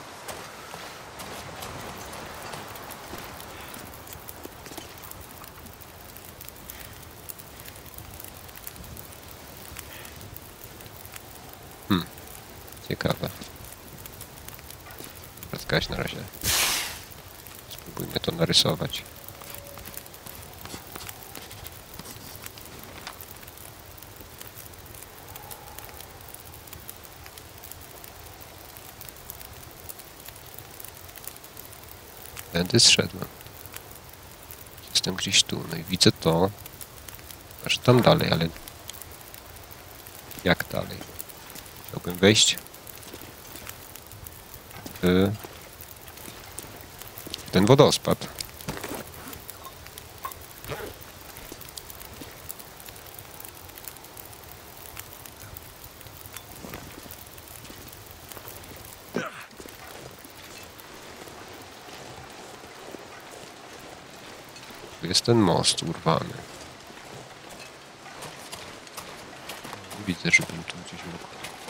A: Hmm, ciekawe. Zgadź na razie. Spróbujmy to narysować. Tędy zszedłem. Jestem gdzieś tu, no i widzę to. Aż tam dalej, ale... Jak dalej? Chciałbym wejść w ten wodospad. Tu jest ten most urwany. Widzę, żebym tu gdzieś mógł.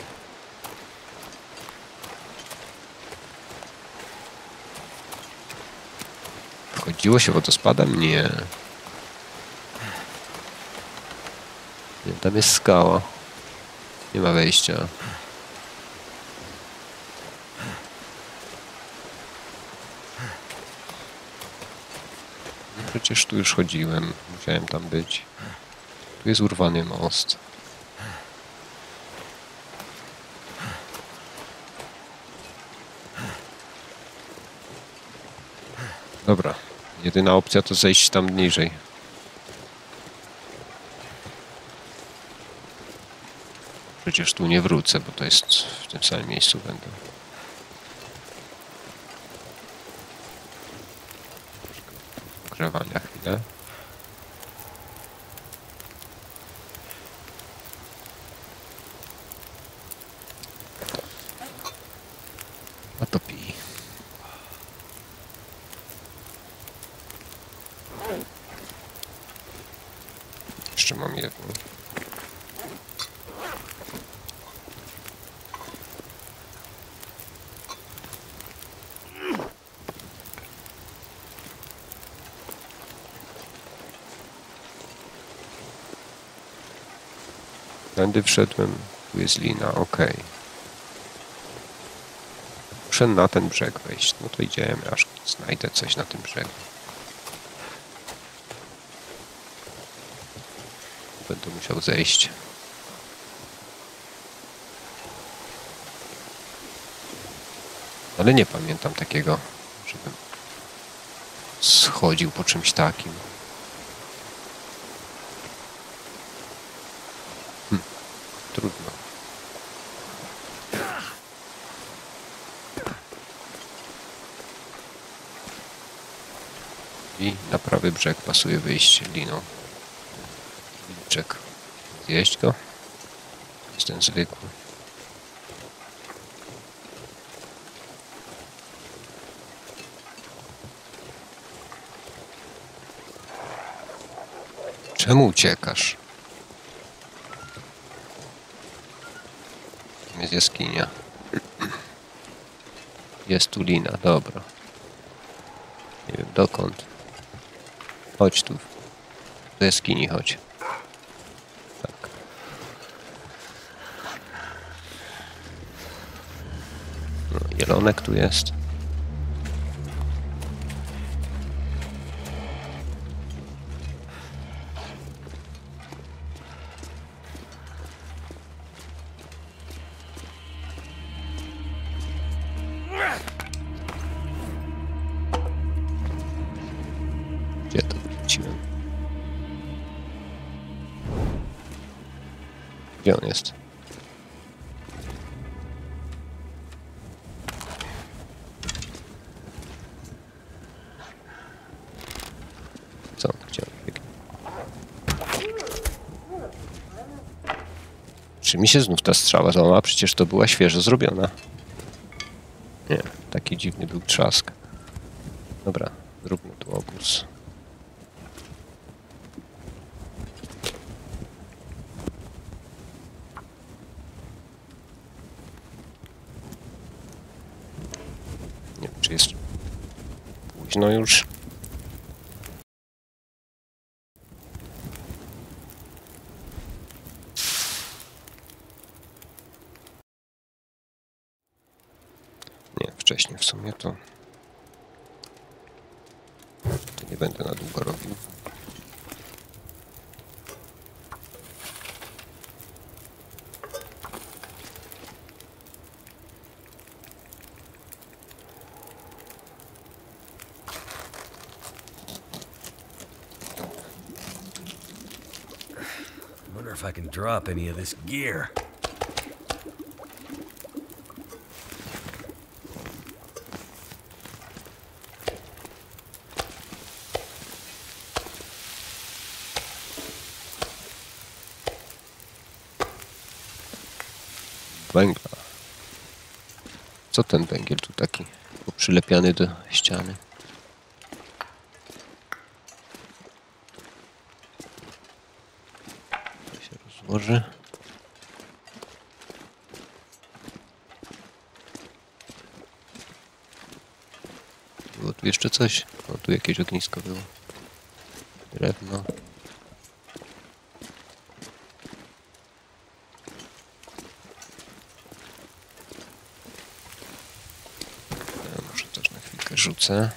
A: Wchodziło się wodospadem? Nie. Nie, tam jest skała. Nie ma wejścia. Przecież tu już chodziłem. Musiałem tam być. Tu jest urwany most. Dobra. Jedyna opcja to zejść tam niżej. Przecież tu nie wrócę, bo to jest w tym samym miejscu będę. Ogrzewania chwilę. A to pij. Jeszcze mam jedną. Tędy wszedłem, tu jest lina, ok. Muszę na ten brzeg wejść, no to idziemy, aż znajdę coś na tym brzegu. Będę musiał zejść. Ale nie pamiętam takiego, żebym schodził po czymś takim. Hm, trudno. I na prawy brzeg pasuje wyjście liną. Wilczek. Zjeść go? Jest ten zwykły. Czemu uciekasz? Tam jest jaskinia. Jest tu lina, dobra. Nie wiem dokąd. Chodź tu. Do jaskini chodź. Tak. Mielonek tu jest. Gdzie to wróciłem? Gdzie on jest? Co? Gdzie on biegnie? Czy mi się znów ta strzała złamała? Przecież to była świeżo zrobiona. Nie, taki dziwny był trzask. Dobra, zróbmy tu obóz. Nie wiem, czy jest późno już. Nie, wcześniej w sumie to... To nie będę na długo robił.
B: Wonder if I can drop any of this gear.
A: Węgla. Co ten węgiel tu taki przylepiany do ściany? To się rozłoży. Było tu jeszcze coś? O, tu jakieś ognisko było. Drewno. Rzucę.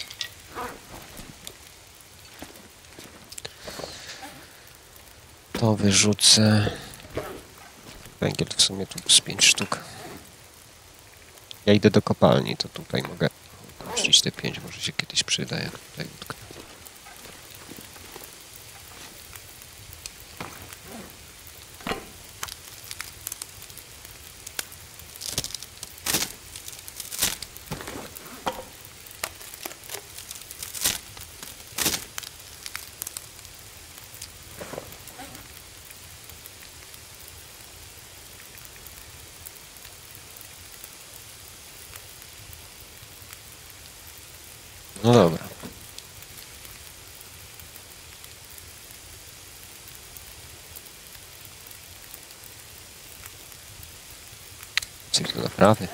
A: To wyrzucę. Węgiel w sumie tu z pięć sztuk. Ja idę do kopalni, to tutaj mogę puścić te pięć, może się kiedyś przyda, jak tutaj utknę. No dobra. Coś do naprawy.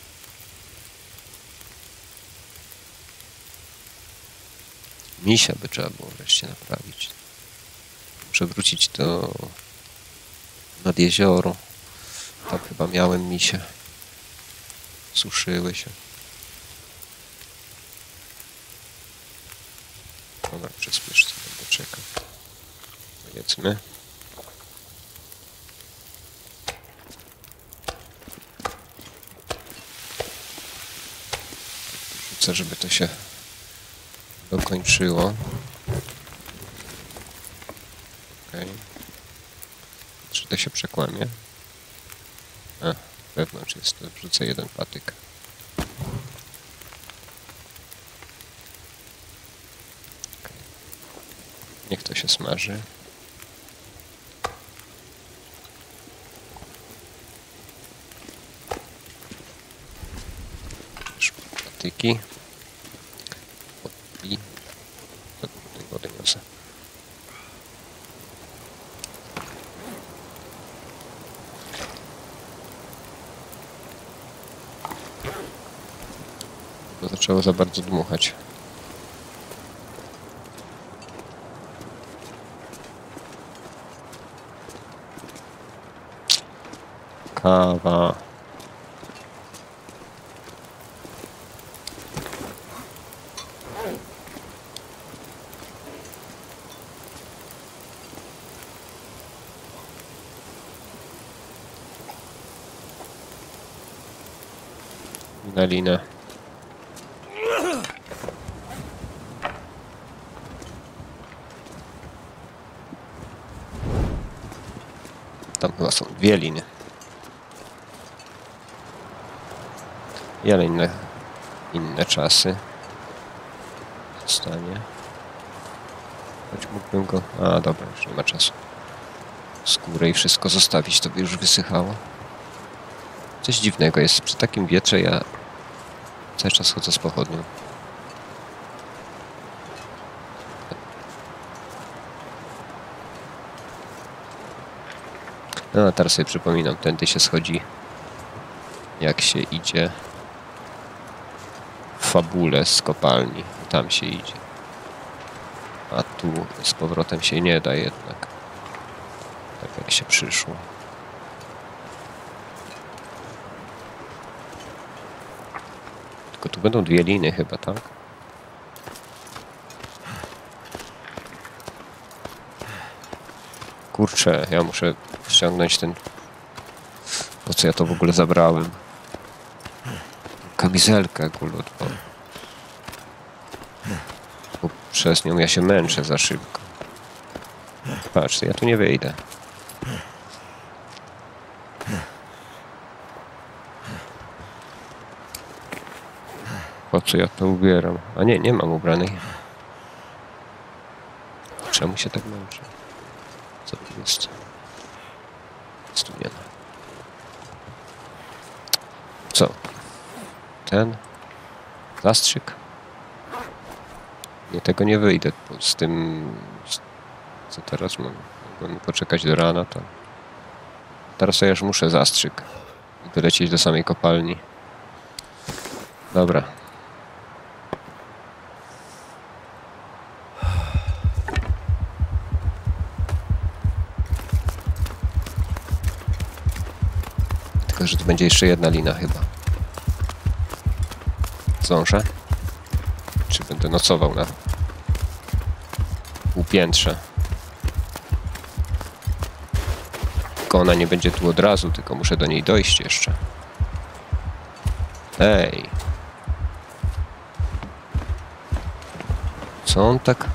A: Misia by trzeba było wreszcie naprawić. Przewrócić to nad jezioro. Tam chyba miałem misie. Suszyły się. Dobra, przyspiesz, co będę czekał. Powiedzmy. Rzucę, żeby to się dokończyło. Okej. Czy to się przekłamie? A, wewnątrz jest to. Wrzucę jeden patyk. Niech to się smaży. Patyki. I do tej wody niosę. To zaczęło za bardzo dmuchać. Kawa. I na linę. Tam chyba są dwie liny. I ale inne, inne czasy. Zostanie. Choć mógłbym go... A, dobra, już nie ma czasu. Skórę i wszystko zostawić, to by już wysychało. Coś dziwnego jest. Przy takim wietrze ja cały czas chodzę z pochodnią. No, a teraz sobie przypominam, tędy się schodzi, jak się idzie w fabule z kopalni. Tam się idzie. A tu z powrotem się nie da jednak. Tak jak się przyszło. Tylko tu będą dwie liny chyba, tak? Kurczę, ja muszę ściągnąć ten... Po co ja to w ogóle zabrałem? Kamizelkę kulot, bo... bo przez nią ja się męczę za szybko. Patrz, ja tu nie wyjdę. Po co ja to ubieram? A nie, nie mam ubranej. Czemu się tak męczę? Co tu jest? Nic tu nie ma. Co? Ten? Zastrzyk? Nie, tego nie wyjdę. Bo z tym... Co teraz mam? Mogłem poczekać do rana, to... Teraz ja już muszę zastrzyk. I dolecieć do samej kopalni. Dobra. Tylko, że tu będzie jeszcze jedna lina chyba. Zdążę? Czy będę nocował na półpiętrze? Tylko ona nie będzie tu od razu, tylko muszę do niej dojść jeszcze. Ej! Co on tak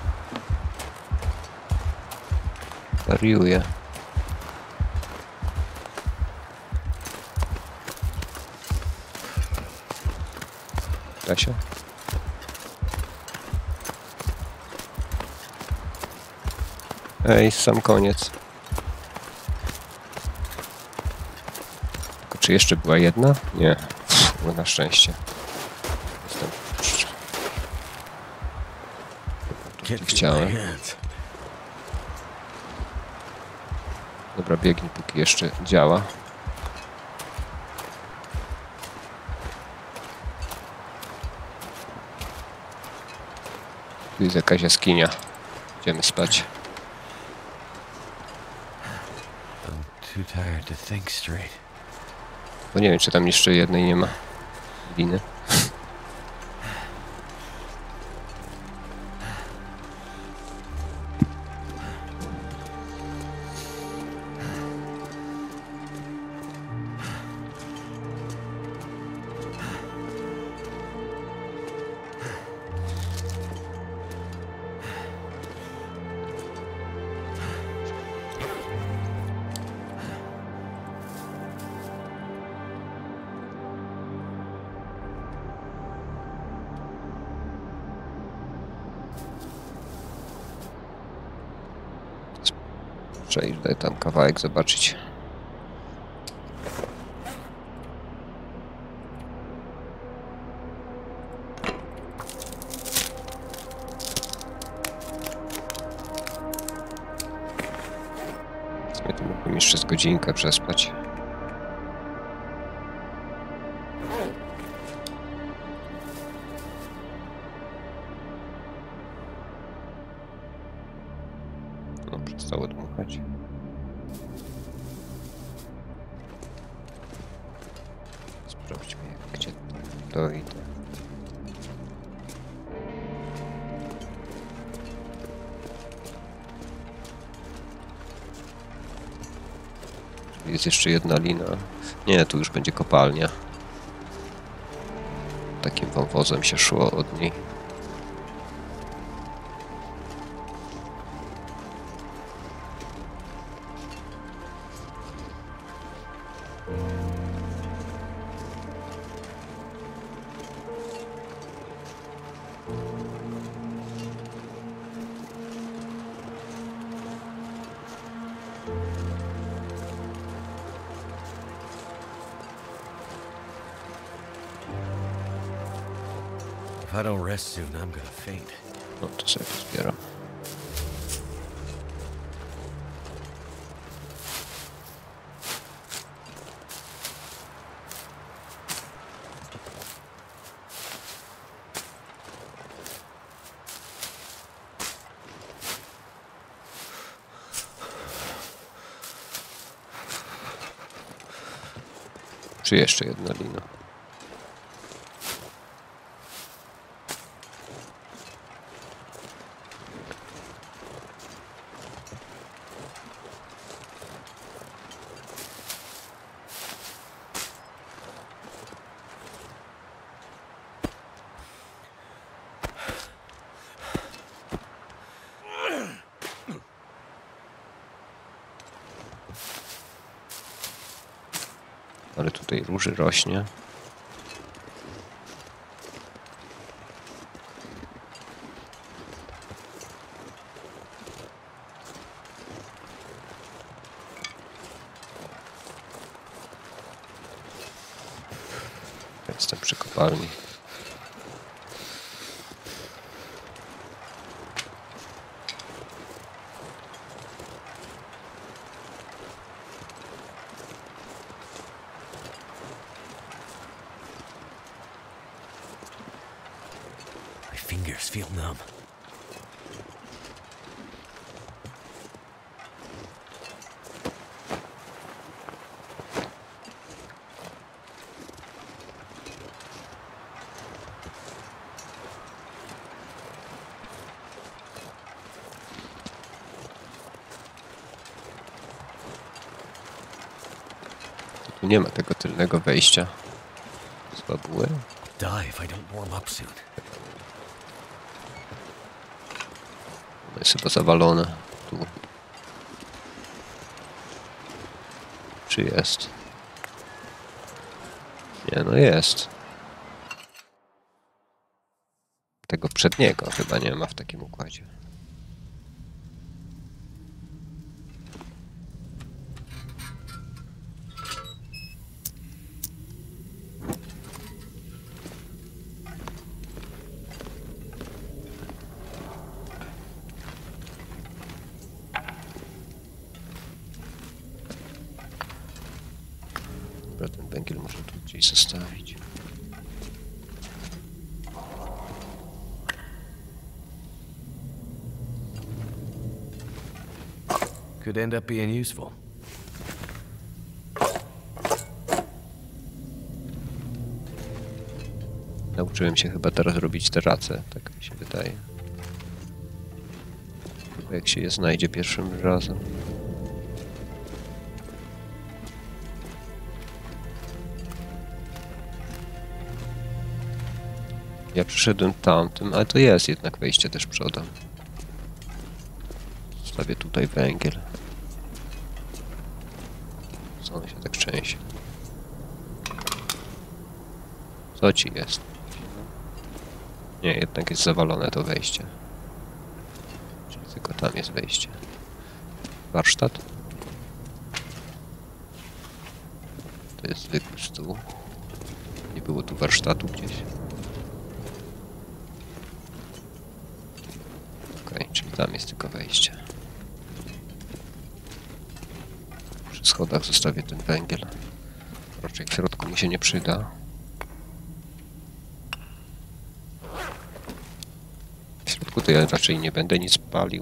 A: wariuje? Da się? Ej, sam koniec. Tylko czy jeszcze była jedna? Nie. Pff, na szczęście. Jestem... Chciałem. Dobra, biegnij, póki jeszcze działa. Tu jest jakaś jaskinia. Idziemy spać. Bo nie wiem, czy tam jeszcze jednej nie ma liny. Przejść, daj tam kawałek zobaczyć. Ja tu mógłbym jeszcze z godzinkę przespać. No, przestało dmuchać. Sprawdźmy, gdzie dojdę. Jest jeszcze jedna lina. Nie, tu już będzie kopalnia. takim wąwozem się szło od niej.
B: If I don't rest soon, I'm gonna faint.
A: No to sobie zbieram. Czy jeszcze jedna lina? Ale tutaj róży rośnie. Jestem przy kopalni.
B: Fingers feel numb.
A: Tu nie ma tego tylnego wejścia z babuły.
B: Die if I don't warm up soon.
A: Ono jest chyba zawalone. Tu. Czy jest? Nie, no jest. Tego przedniego chyba nie ma w takim układzie. Dobra, ten węgiel muszę tu gdzieś zostawić.
B: Could end up being useful.
A: Nauczyłem się chyba teraz robić te race, tak mi się wydaje. Chyba jak się je znajdzie pierwszym razem. Ja przyszedłem tamtym, ale to jest jednak wejście też przodem. Zostawię tutaj węgiel. Co on się tak trzęsie? Co ci jest? Nie, jednak jest zawalone to wejście. Czyli tylko tam jest wejście. Warsztat? To jest zwykły stół. Nie było tu warsztatu gdzieś. Okej, okay, czyli tam jest tylko wejście. Przy schodach zostawię ten węgiel. Raczej w środku mi się nie przyda. W środku to ja raczej nie będę nic palił.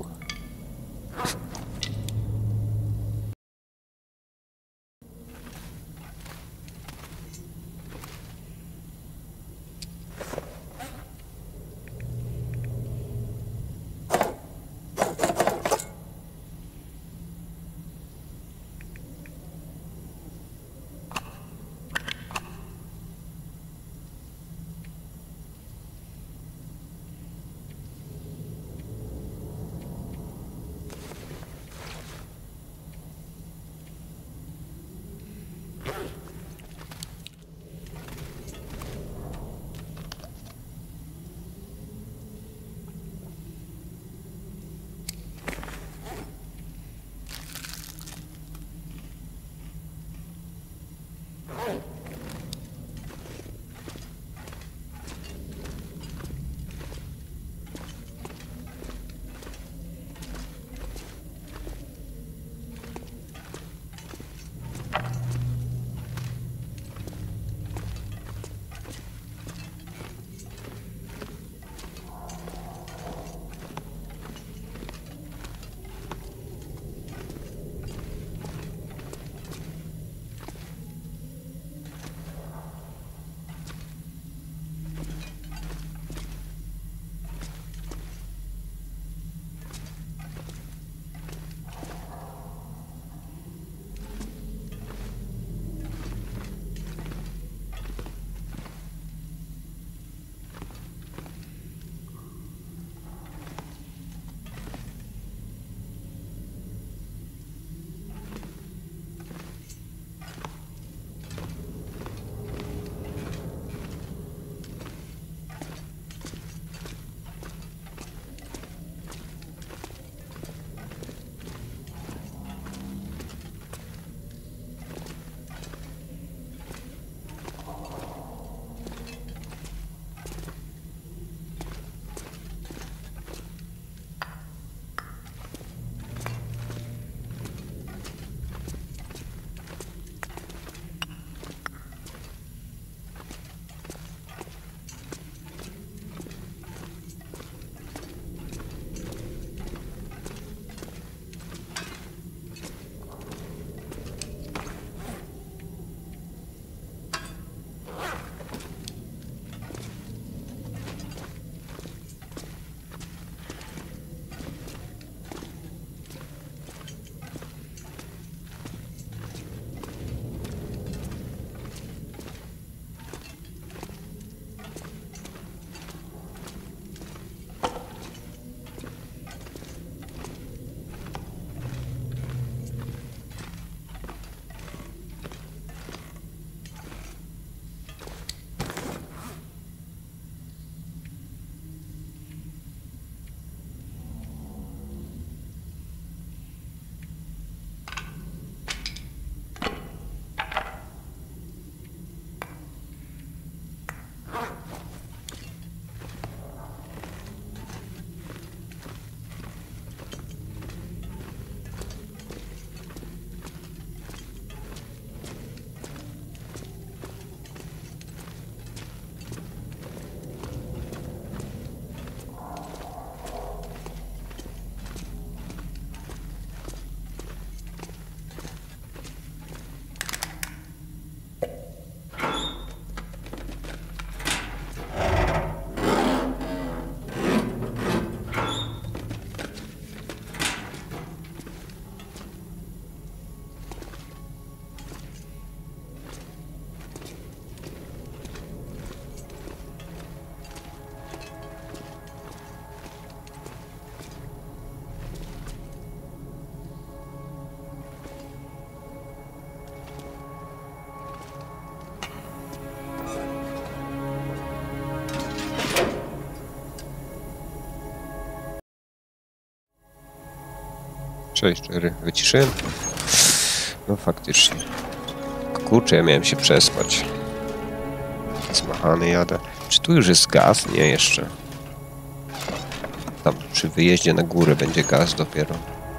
A: Cześć, Jerry. Wyciszyłem? No faktycznie. Kurczę, ja miałem się przespać. Zmachany jadę. Czy tu już jest gaz? Nie, jeszcze. Tam przy wyjeździe na górę będzie gaz dopiero.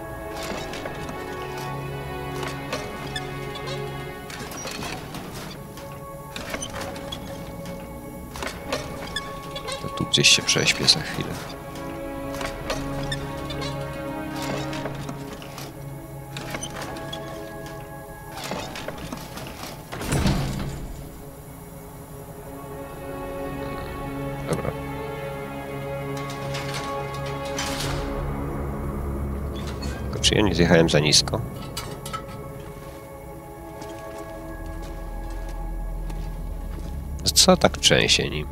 A: To tu gdzieś się prześpię za chwilę. Dobra. Tylko czy ja nie zjechałem za nisko? Co tak trzęsie nim?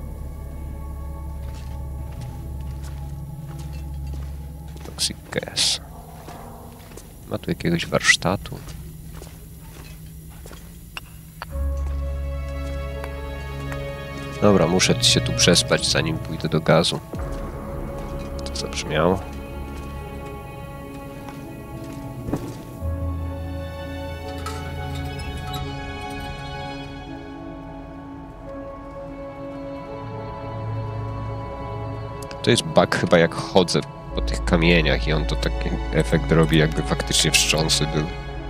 A: Toxic gas. Ma tu jakiegoś warsztatu. Dobra, muszę się tu przespać, zanim pójdę do gazu. To zabrzmiało. To jest bug chyba jak chodzę po tych kamieniach i on to taki efekt robi, jakby faktycznie wstrząsy był.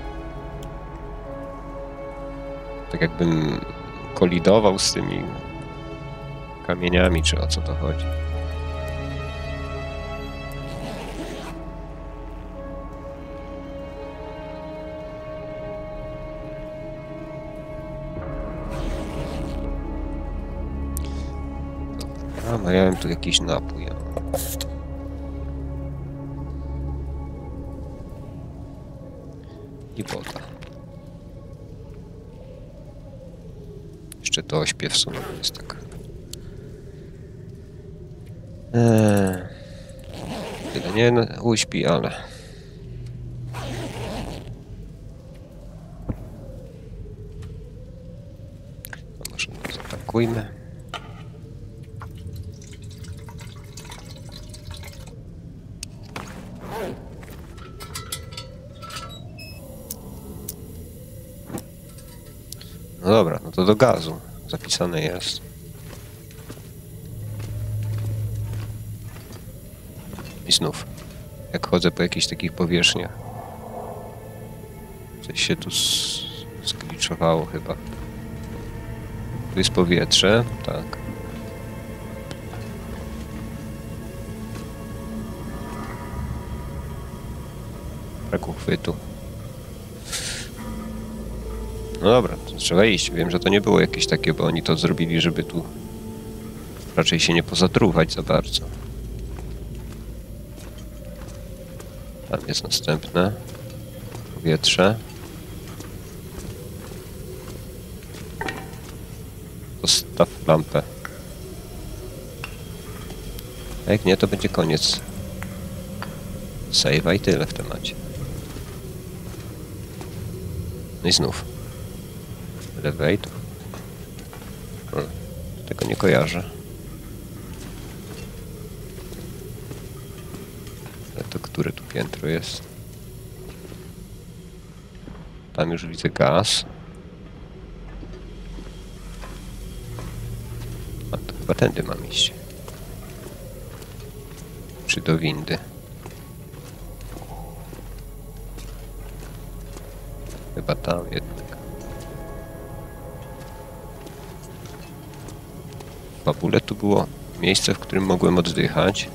A: Tak jakbym kolidował z tymi kamieniami, czy o co to chodzi. A, miałem tu jakiś napój. I woda. Jeszcze to ośpię w sumie, jest tak. Eee, tyle nie no, uśpi, ale... No może zaatakujmy. No dobra, no to do gazu zapisane jest. I znów, jak chodzę po jakichś takich powierzchniach, coś się tu skliczowało chyba. Tu jest powietrze, tak. Brak uchwytu. No dobra, to trzeba iść. Wiem, że to nie było jakieś takie, bo oni to zrobili, żeby tu raczej się nie pozatruwać za bardzo. Tam jest następne. Powietrze. Zostaw lampę. A jak nie, to będzie koniec. Save'a i tyle w temacie. No i znów. Elevate. Hmm, tego nie kojarzę. Ale to które tu piętro jest? Tam już widzę gaz. A to chyba tędy mam iść. Czy do windy? Chyba tam jednak. W fabule tu było miejsce, w którym mogłem oddychać.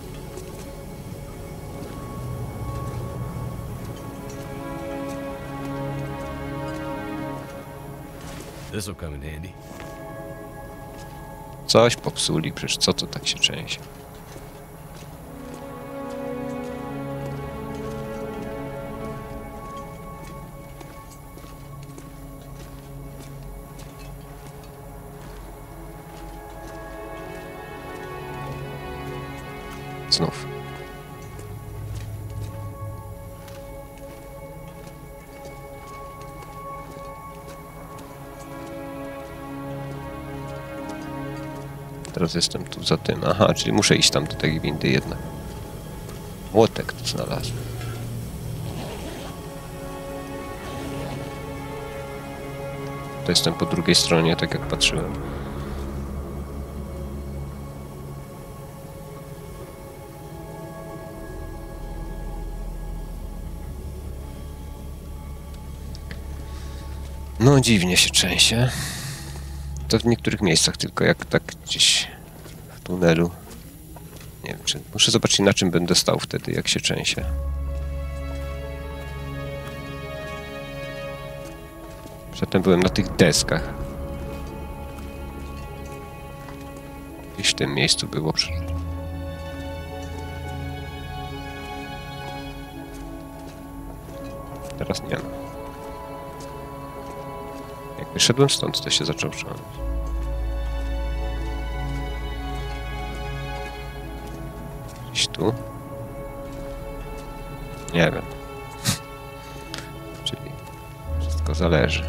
B: This'll come in handy.
A: Coś popsuli, przecież co to tak się trzęsie? Znów. Teraz jestem tu za tym. Aha, czyli muszę iść tam do tej windy jednak. Młotek tu znalazłem. to jestem po drugiej stronie, tak jak patrzyłem. No dziwnie się trzęsie. To w niektórych miejscach tylko, jak tak gdzieś w tunelu. Nie wiem, czy... Muszę zobaczyć, na czym będę stał wtedy, jak się trzęsie. Przedtem byłem na tych deskach. Gdzieś w tym miejscu było. Teraz nie ma. Jak wyszedłem stąd, to się zaczął trząść. Gdzieś tu? Nie wiem. Czyli wszystko zależy.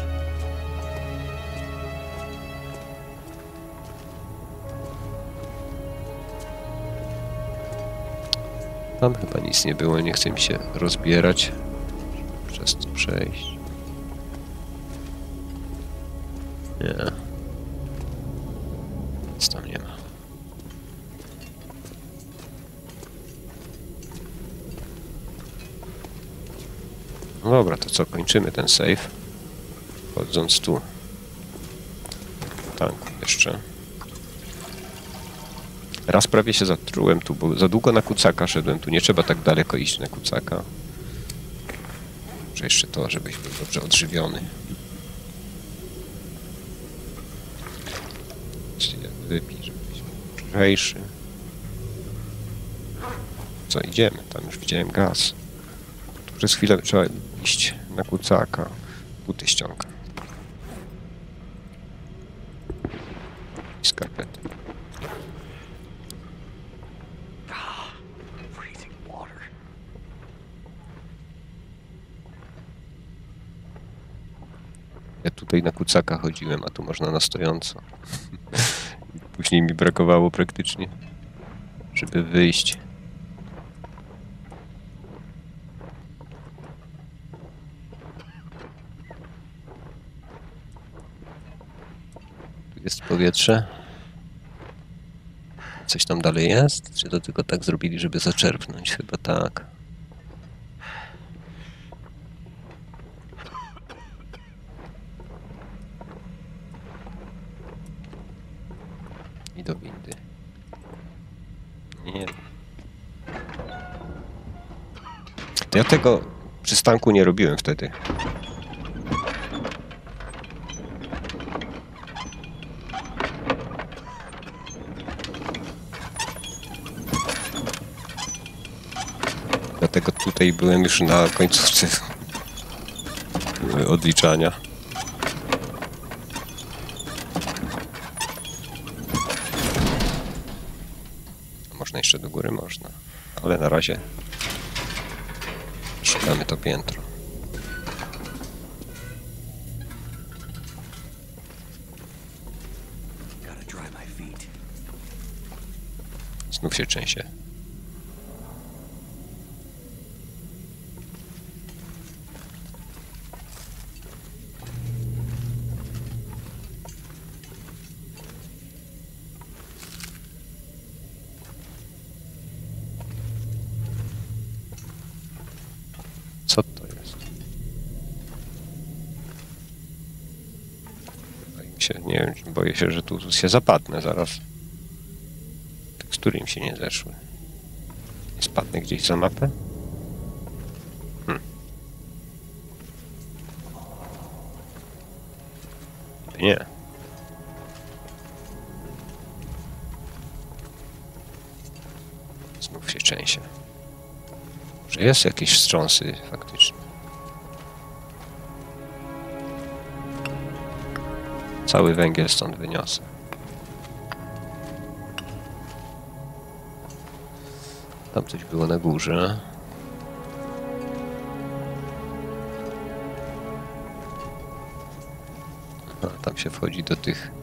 A: Tam chyba nic nie było, nie chce mi się rozbierać. Przez to przejść. Nie. Nic tam nie ma. No dobra, to co? Kończymy ten save. Wchodząc tu. Tak, jeszcze. Raz prawie się zatrułem tu, bo za długo na kucaka szedłem. Tu nie trzeba tak daleko iść na kucaka. Może jeszcze to, żebyś był dobrze odżywiony. Wypij, żebyś był lżejszy. Co, idziemy? Tam już widziałem gaz. Tu przez chwilę trzeba iść na kucaka. Buty ściągam. I skarpety. Ja tutaj na kucaka chodziłem, a tu można na stojąco. Później mi brakowało praktycznie, żeby wyjść. Tu jest powietrze. Coś tam dalej jest? Czy to tylko tak zrobili, żeby zaczerpnąć? Chyba tak. I do windy. Nie. To ja tego przystanku nie robiłem wtedy. Dlatego tutaj byłem już na końcówce odliczania. Można jeszcze do góry, można. Ale na razie szukamy to piętro. Znów się trzęsie. Co to jest? Wydaje mi się, nie wiem, boję się, że tu się zapadnę zaraz. Tekstury im się nie zeszły. Nie spadnę gdzieś za mapę? Hmm. Nie. Znów się trzęsie. Że jest jakieś wstrząsy faktycznie. Cały węgiel stąd wyniosę. Tam coś było na górze. A, tam się wchodzi do tych...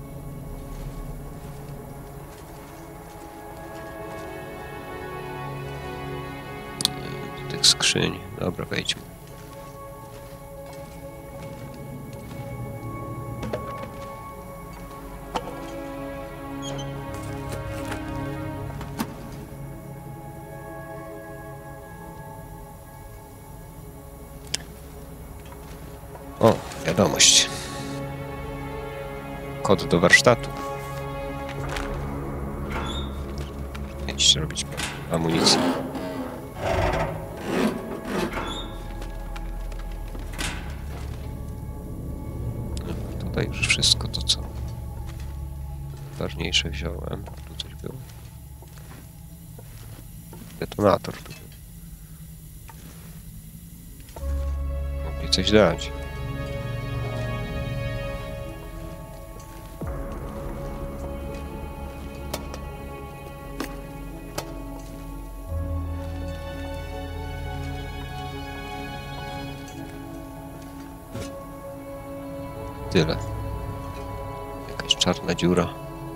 A: do tych skrzyń. Dobra, wejdźmy. O, wiadomość. Kod do warsztatu. Chcieliście robić amunicję. No, tutaj już wszystko to, co ważniejsze wziąłem. Tu coś było. Detonator tu był. Mogli coś dać. Tyle. Jakaś czarna dziura.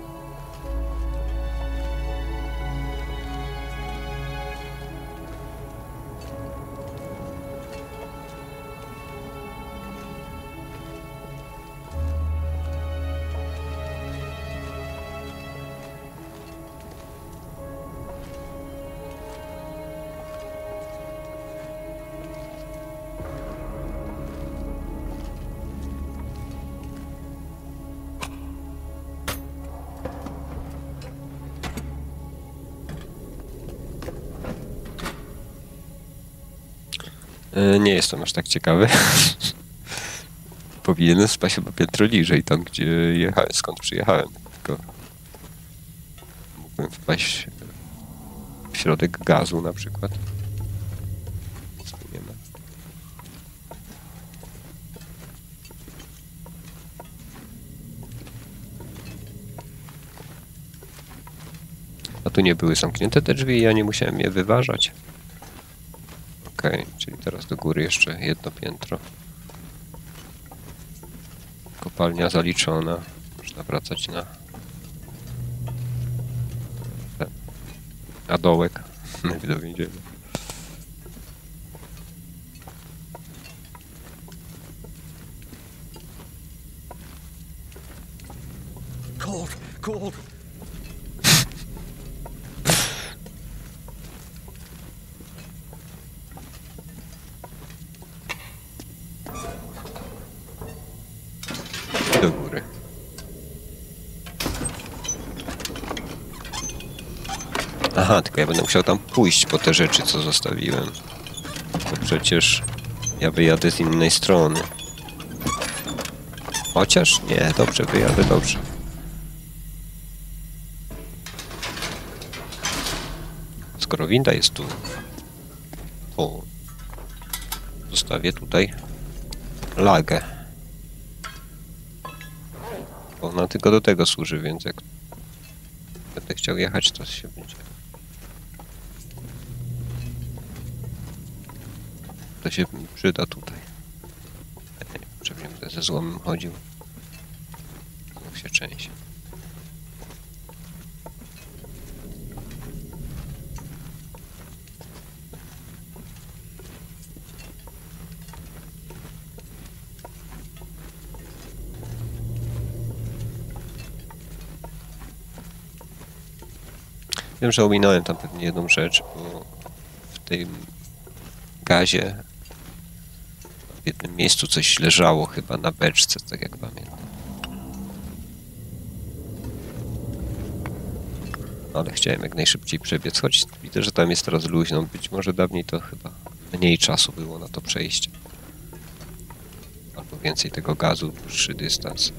A: Nie jestem aż tak ciekawy. Powinienem spać chyba piętro niżej, tam gdzie jechałem, skąd przyjechałem. Tylko mógłbym wpaść w środek gazu na przykład. Nie ma. A tu nie były zamknięte te drzwi i ja nie musiałem je wyważać. Okej, okay, czyli teraz do góry jeszcze jedno piętro. Kopalnia zaliczona. Można wracać na ten. A dołek do więzienia.
B: Cold, cold.
A: Do góry. Aha, tylko ja będę musiał tam pójść po te rzeczy, co zostawiłem. To przecież ja wyjadę z innej strony. Chociaż nie, dobrze, wyjadę dobrze. Skoro winda jest tu, to zostawię tutaj lagę. Bo ona tylko do tego służy, więc jak będę chciał jechać, to się będzie. To się przyda tutaj. Ja nie potrzebnie będę ze złomem chodził. Znów się część. Wiem, że ominąłem tam pewnie jedną rzecz, bo w tym gazie w jednym miejscu coś leżało chyba na beczce, tak jak pamiętam. Ale chciałem jak najszybciej przebiec, choć widzę, że tam jest teraz luźno. Być może dawniej to chyba mniej czasu było na to przejście. Albo więcej tego gazu, dłuższy dystans.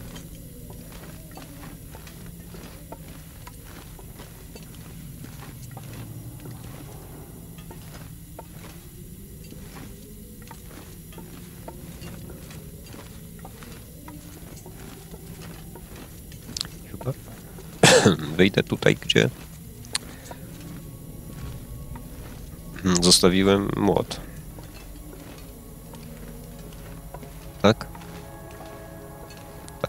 A: Wyjdę tutaj, gdzie zostawiłem młot. Tak? Tak.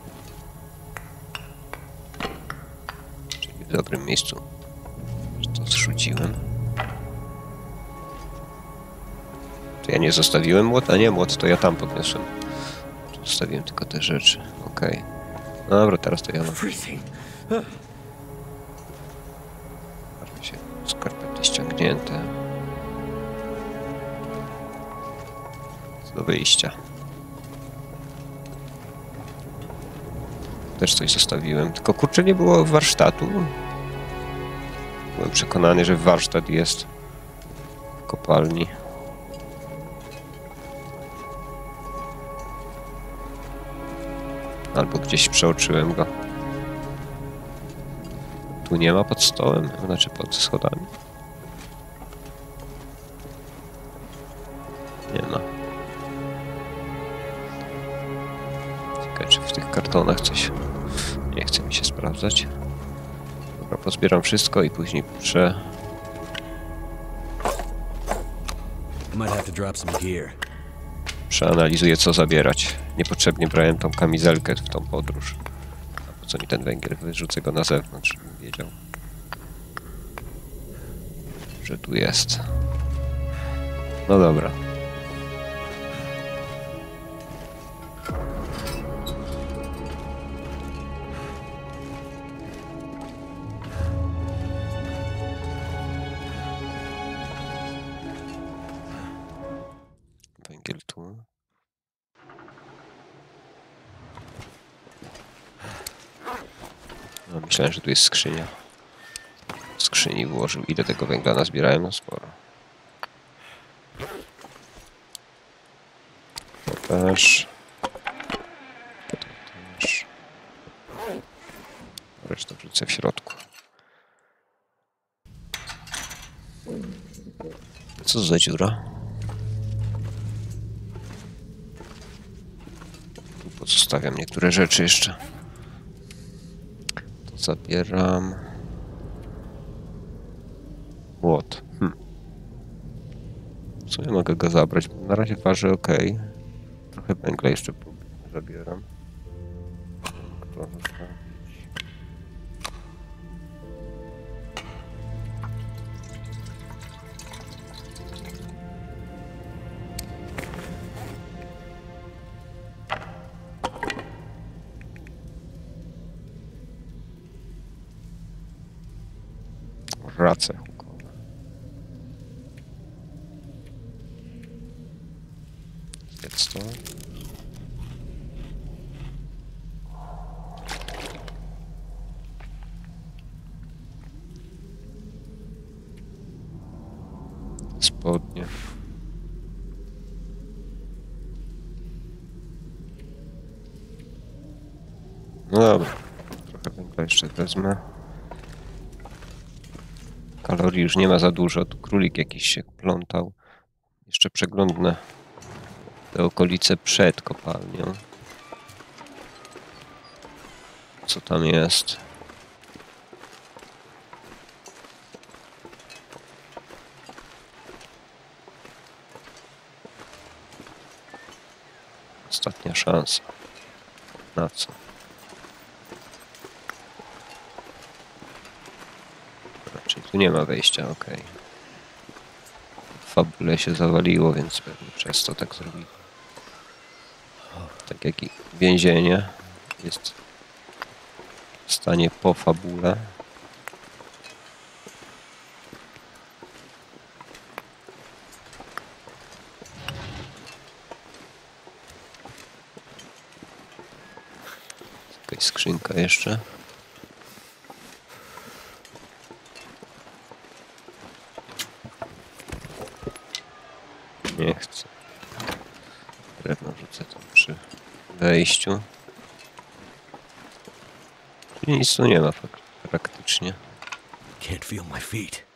A: Czyli w dobrym miejscu. To zrzuciłem. To ja nie zostawiłem młot, a nie młot, to ja tam podniosłem. Zostawiłem tylko te rzeczy. Okej. Okay. No dobra, teraz to ja mam. Mamy się skarpety ściągnięte. Do wyjścia. Też coś zostawiłem. Tylko kurczę, nie było warsztatu. Byłem przekonany, że warsztat jest w kopalni. Albo gdzieś przeoczyłem go. Tu nie ma pod stołem, znaczy pod schodami. Nie ma. Ciekawe, czy w tych kartonach coś... Nie chce mi się sprawdzać. Dobra, pozbieram wszystko i później prze...
B: Might have to drop some gear.
A: przeanalizuję, co zabierać. Niepotrzebnie brałem tą kamizelkę w tą podróż. A po co mi ten węgiel? Wyrzucę go na zewnątrz, żebym wiedział, że tu jest. No dobra. Węgiel tu. No, myślałem, że tu jest skrzynia. W skrzyni włożył. Ile tego węgla nazbierałem? No sporo. To też. To też. Resztę wrzucę w środku. Co za dziura? Tu pozostawiam niektóre rzeczy jeszcze. To zabieram. Łot. Hm. W sumie mogę go zabrać. Na razie waży ok. Trochę węgla jeszcze zabieram. To zostawić. Race hukowe. Zjedz to. Spodnie. No dobra. Trochę węgla jeszcze wezmę. Kalorii już nie ma za dużo. Tu królik jakiś się plątał. Jeszcze przeglądnę te okolice przed kopalnią. Co tam jest? Ostatnia szansa. Na co? Raczej tu nie ma wejścia, ok. W fabule się zawaliło, więc pewnie przez to tak zrobili. Tak jak i więzienie jest w stanie po fabule. Jakaś skrzynka jeszcze. Nie chcę. Drewno rzucę tam przy wejściu. Czyli nic tu nie ma praktycznie.
B: Can't feel my feet.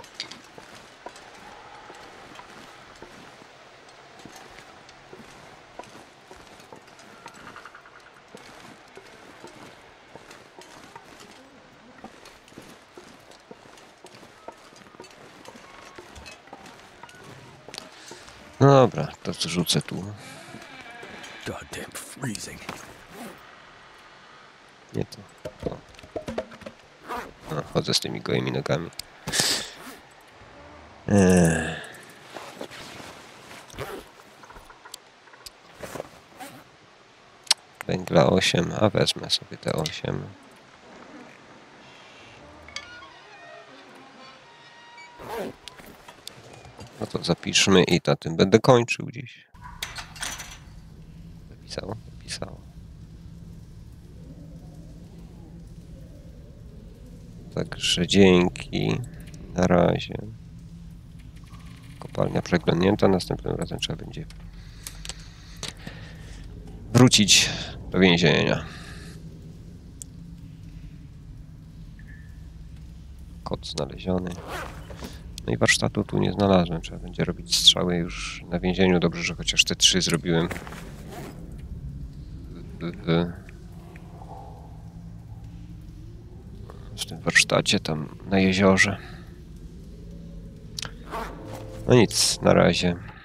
A: No dobra, to co rzucę tu.
B: Goddamn freezing.
A: Nie to. to. No, chodzę z tymi gołymi nogami. Eee. Węgla osiem, a wezmę sobie te osiem. No to zapiszmy i na tym będę kończył dziś. Wypisało? Wypisało. Także dzięki. Na razie. Kopalnia przeglądnięta. Następnym razem trzeba będzie wrócić do więzienia. Kod znaleziony. No i warsztatu tu nie znalazłem. Trzeba będzie robić strzały już na więzieniu. Dobrze, że chociaż te trzy zrobiłem w, w, w tym warsztacie tam na jeziorze. No nic, na razie.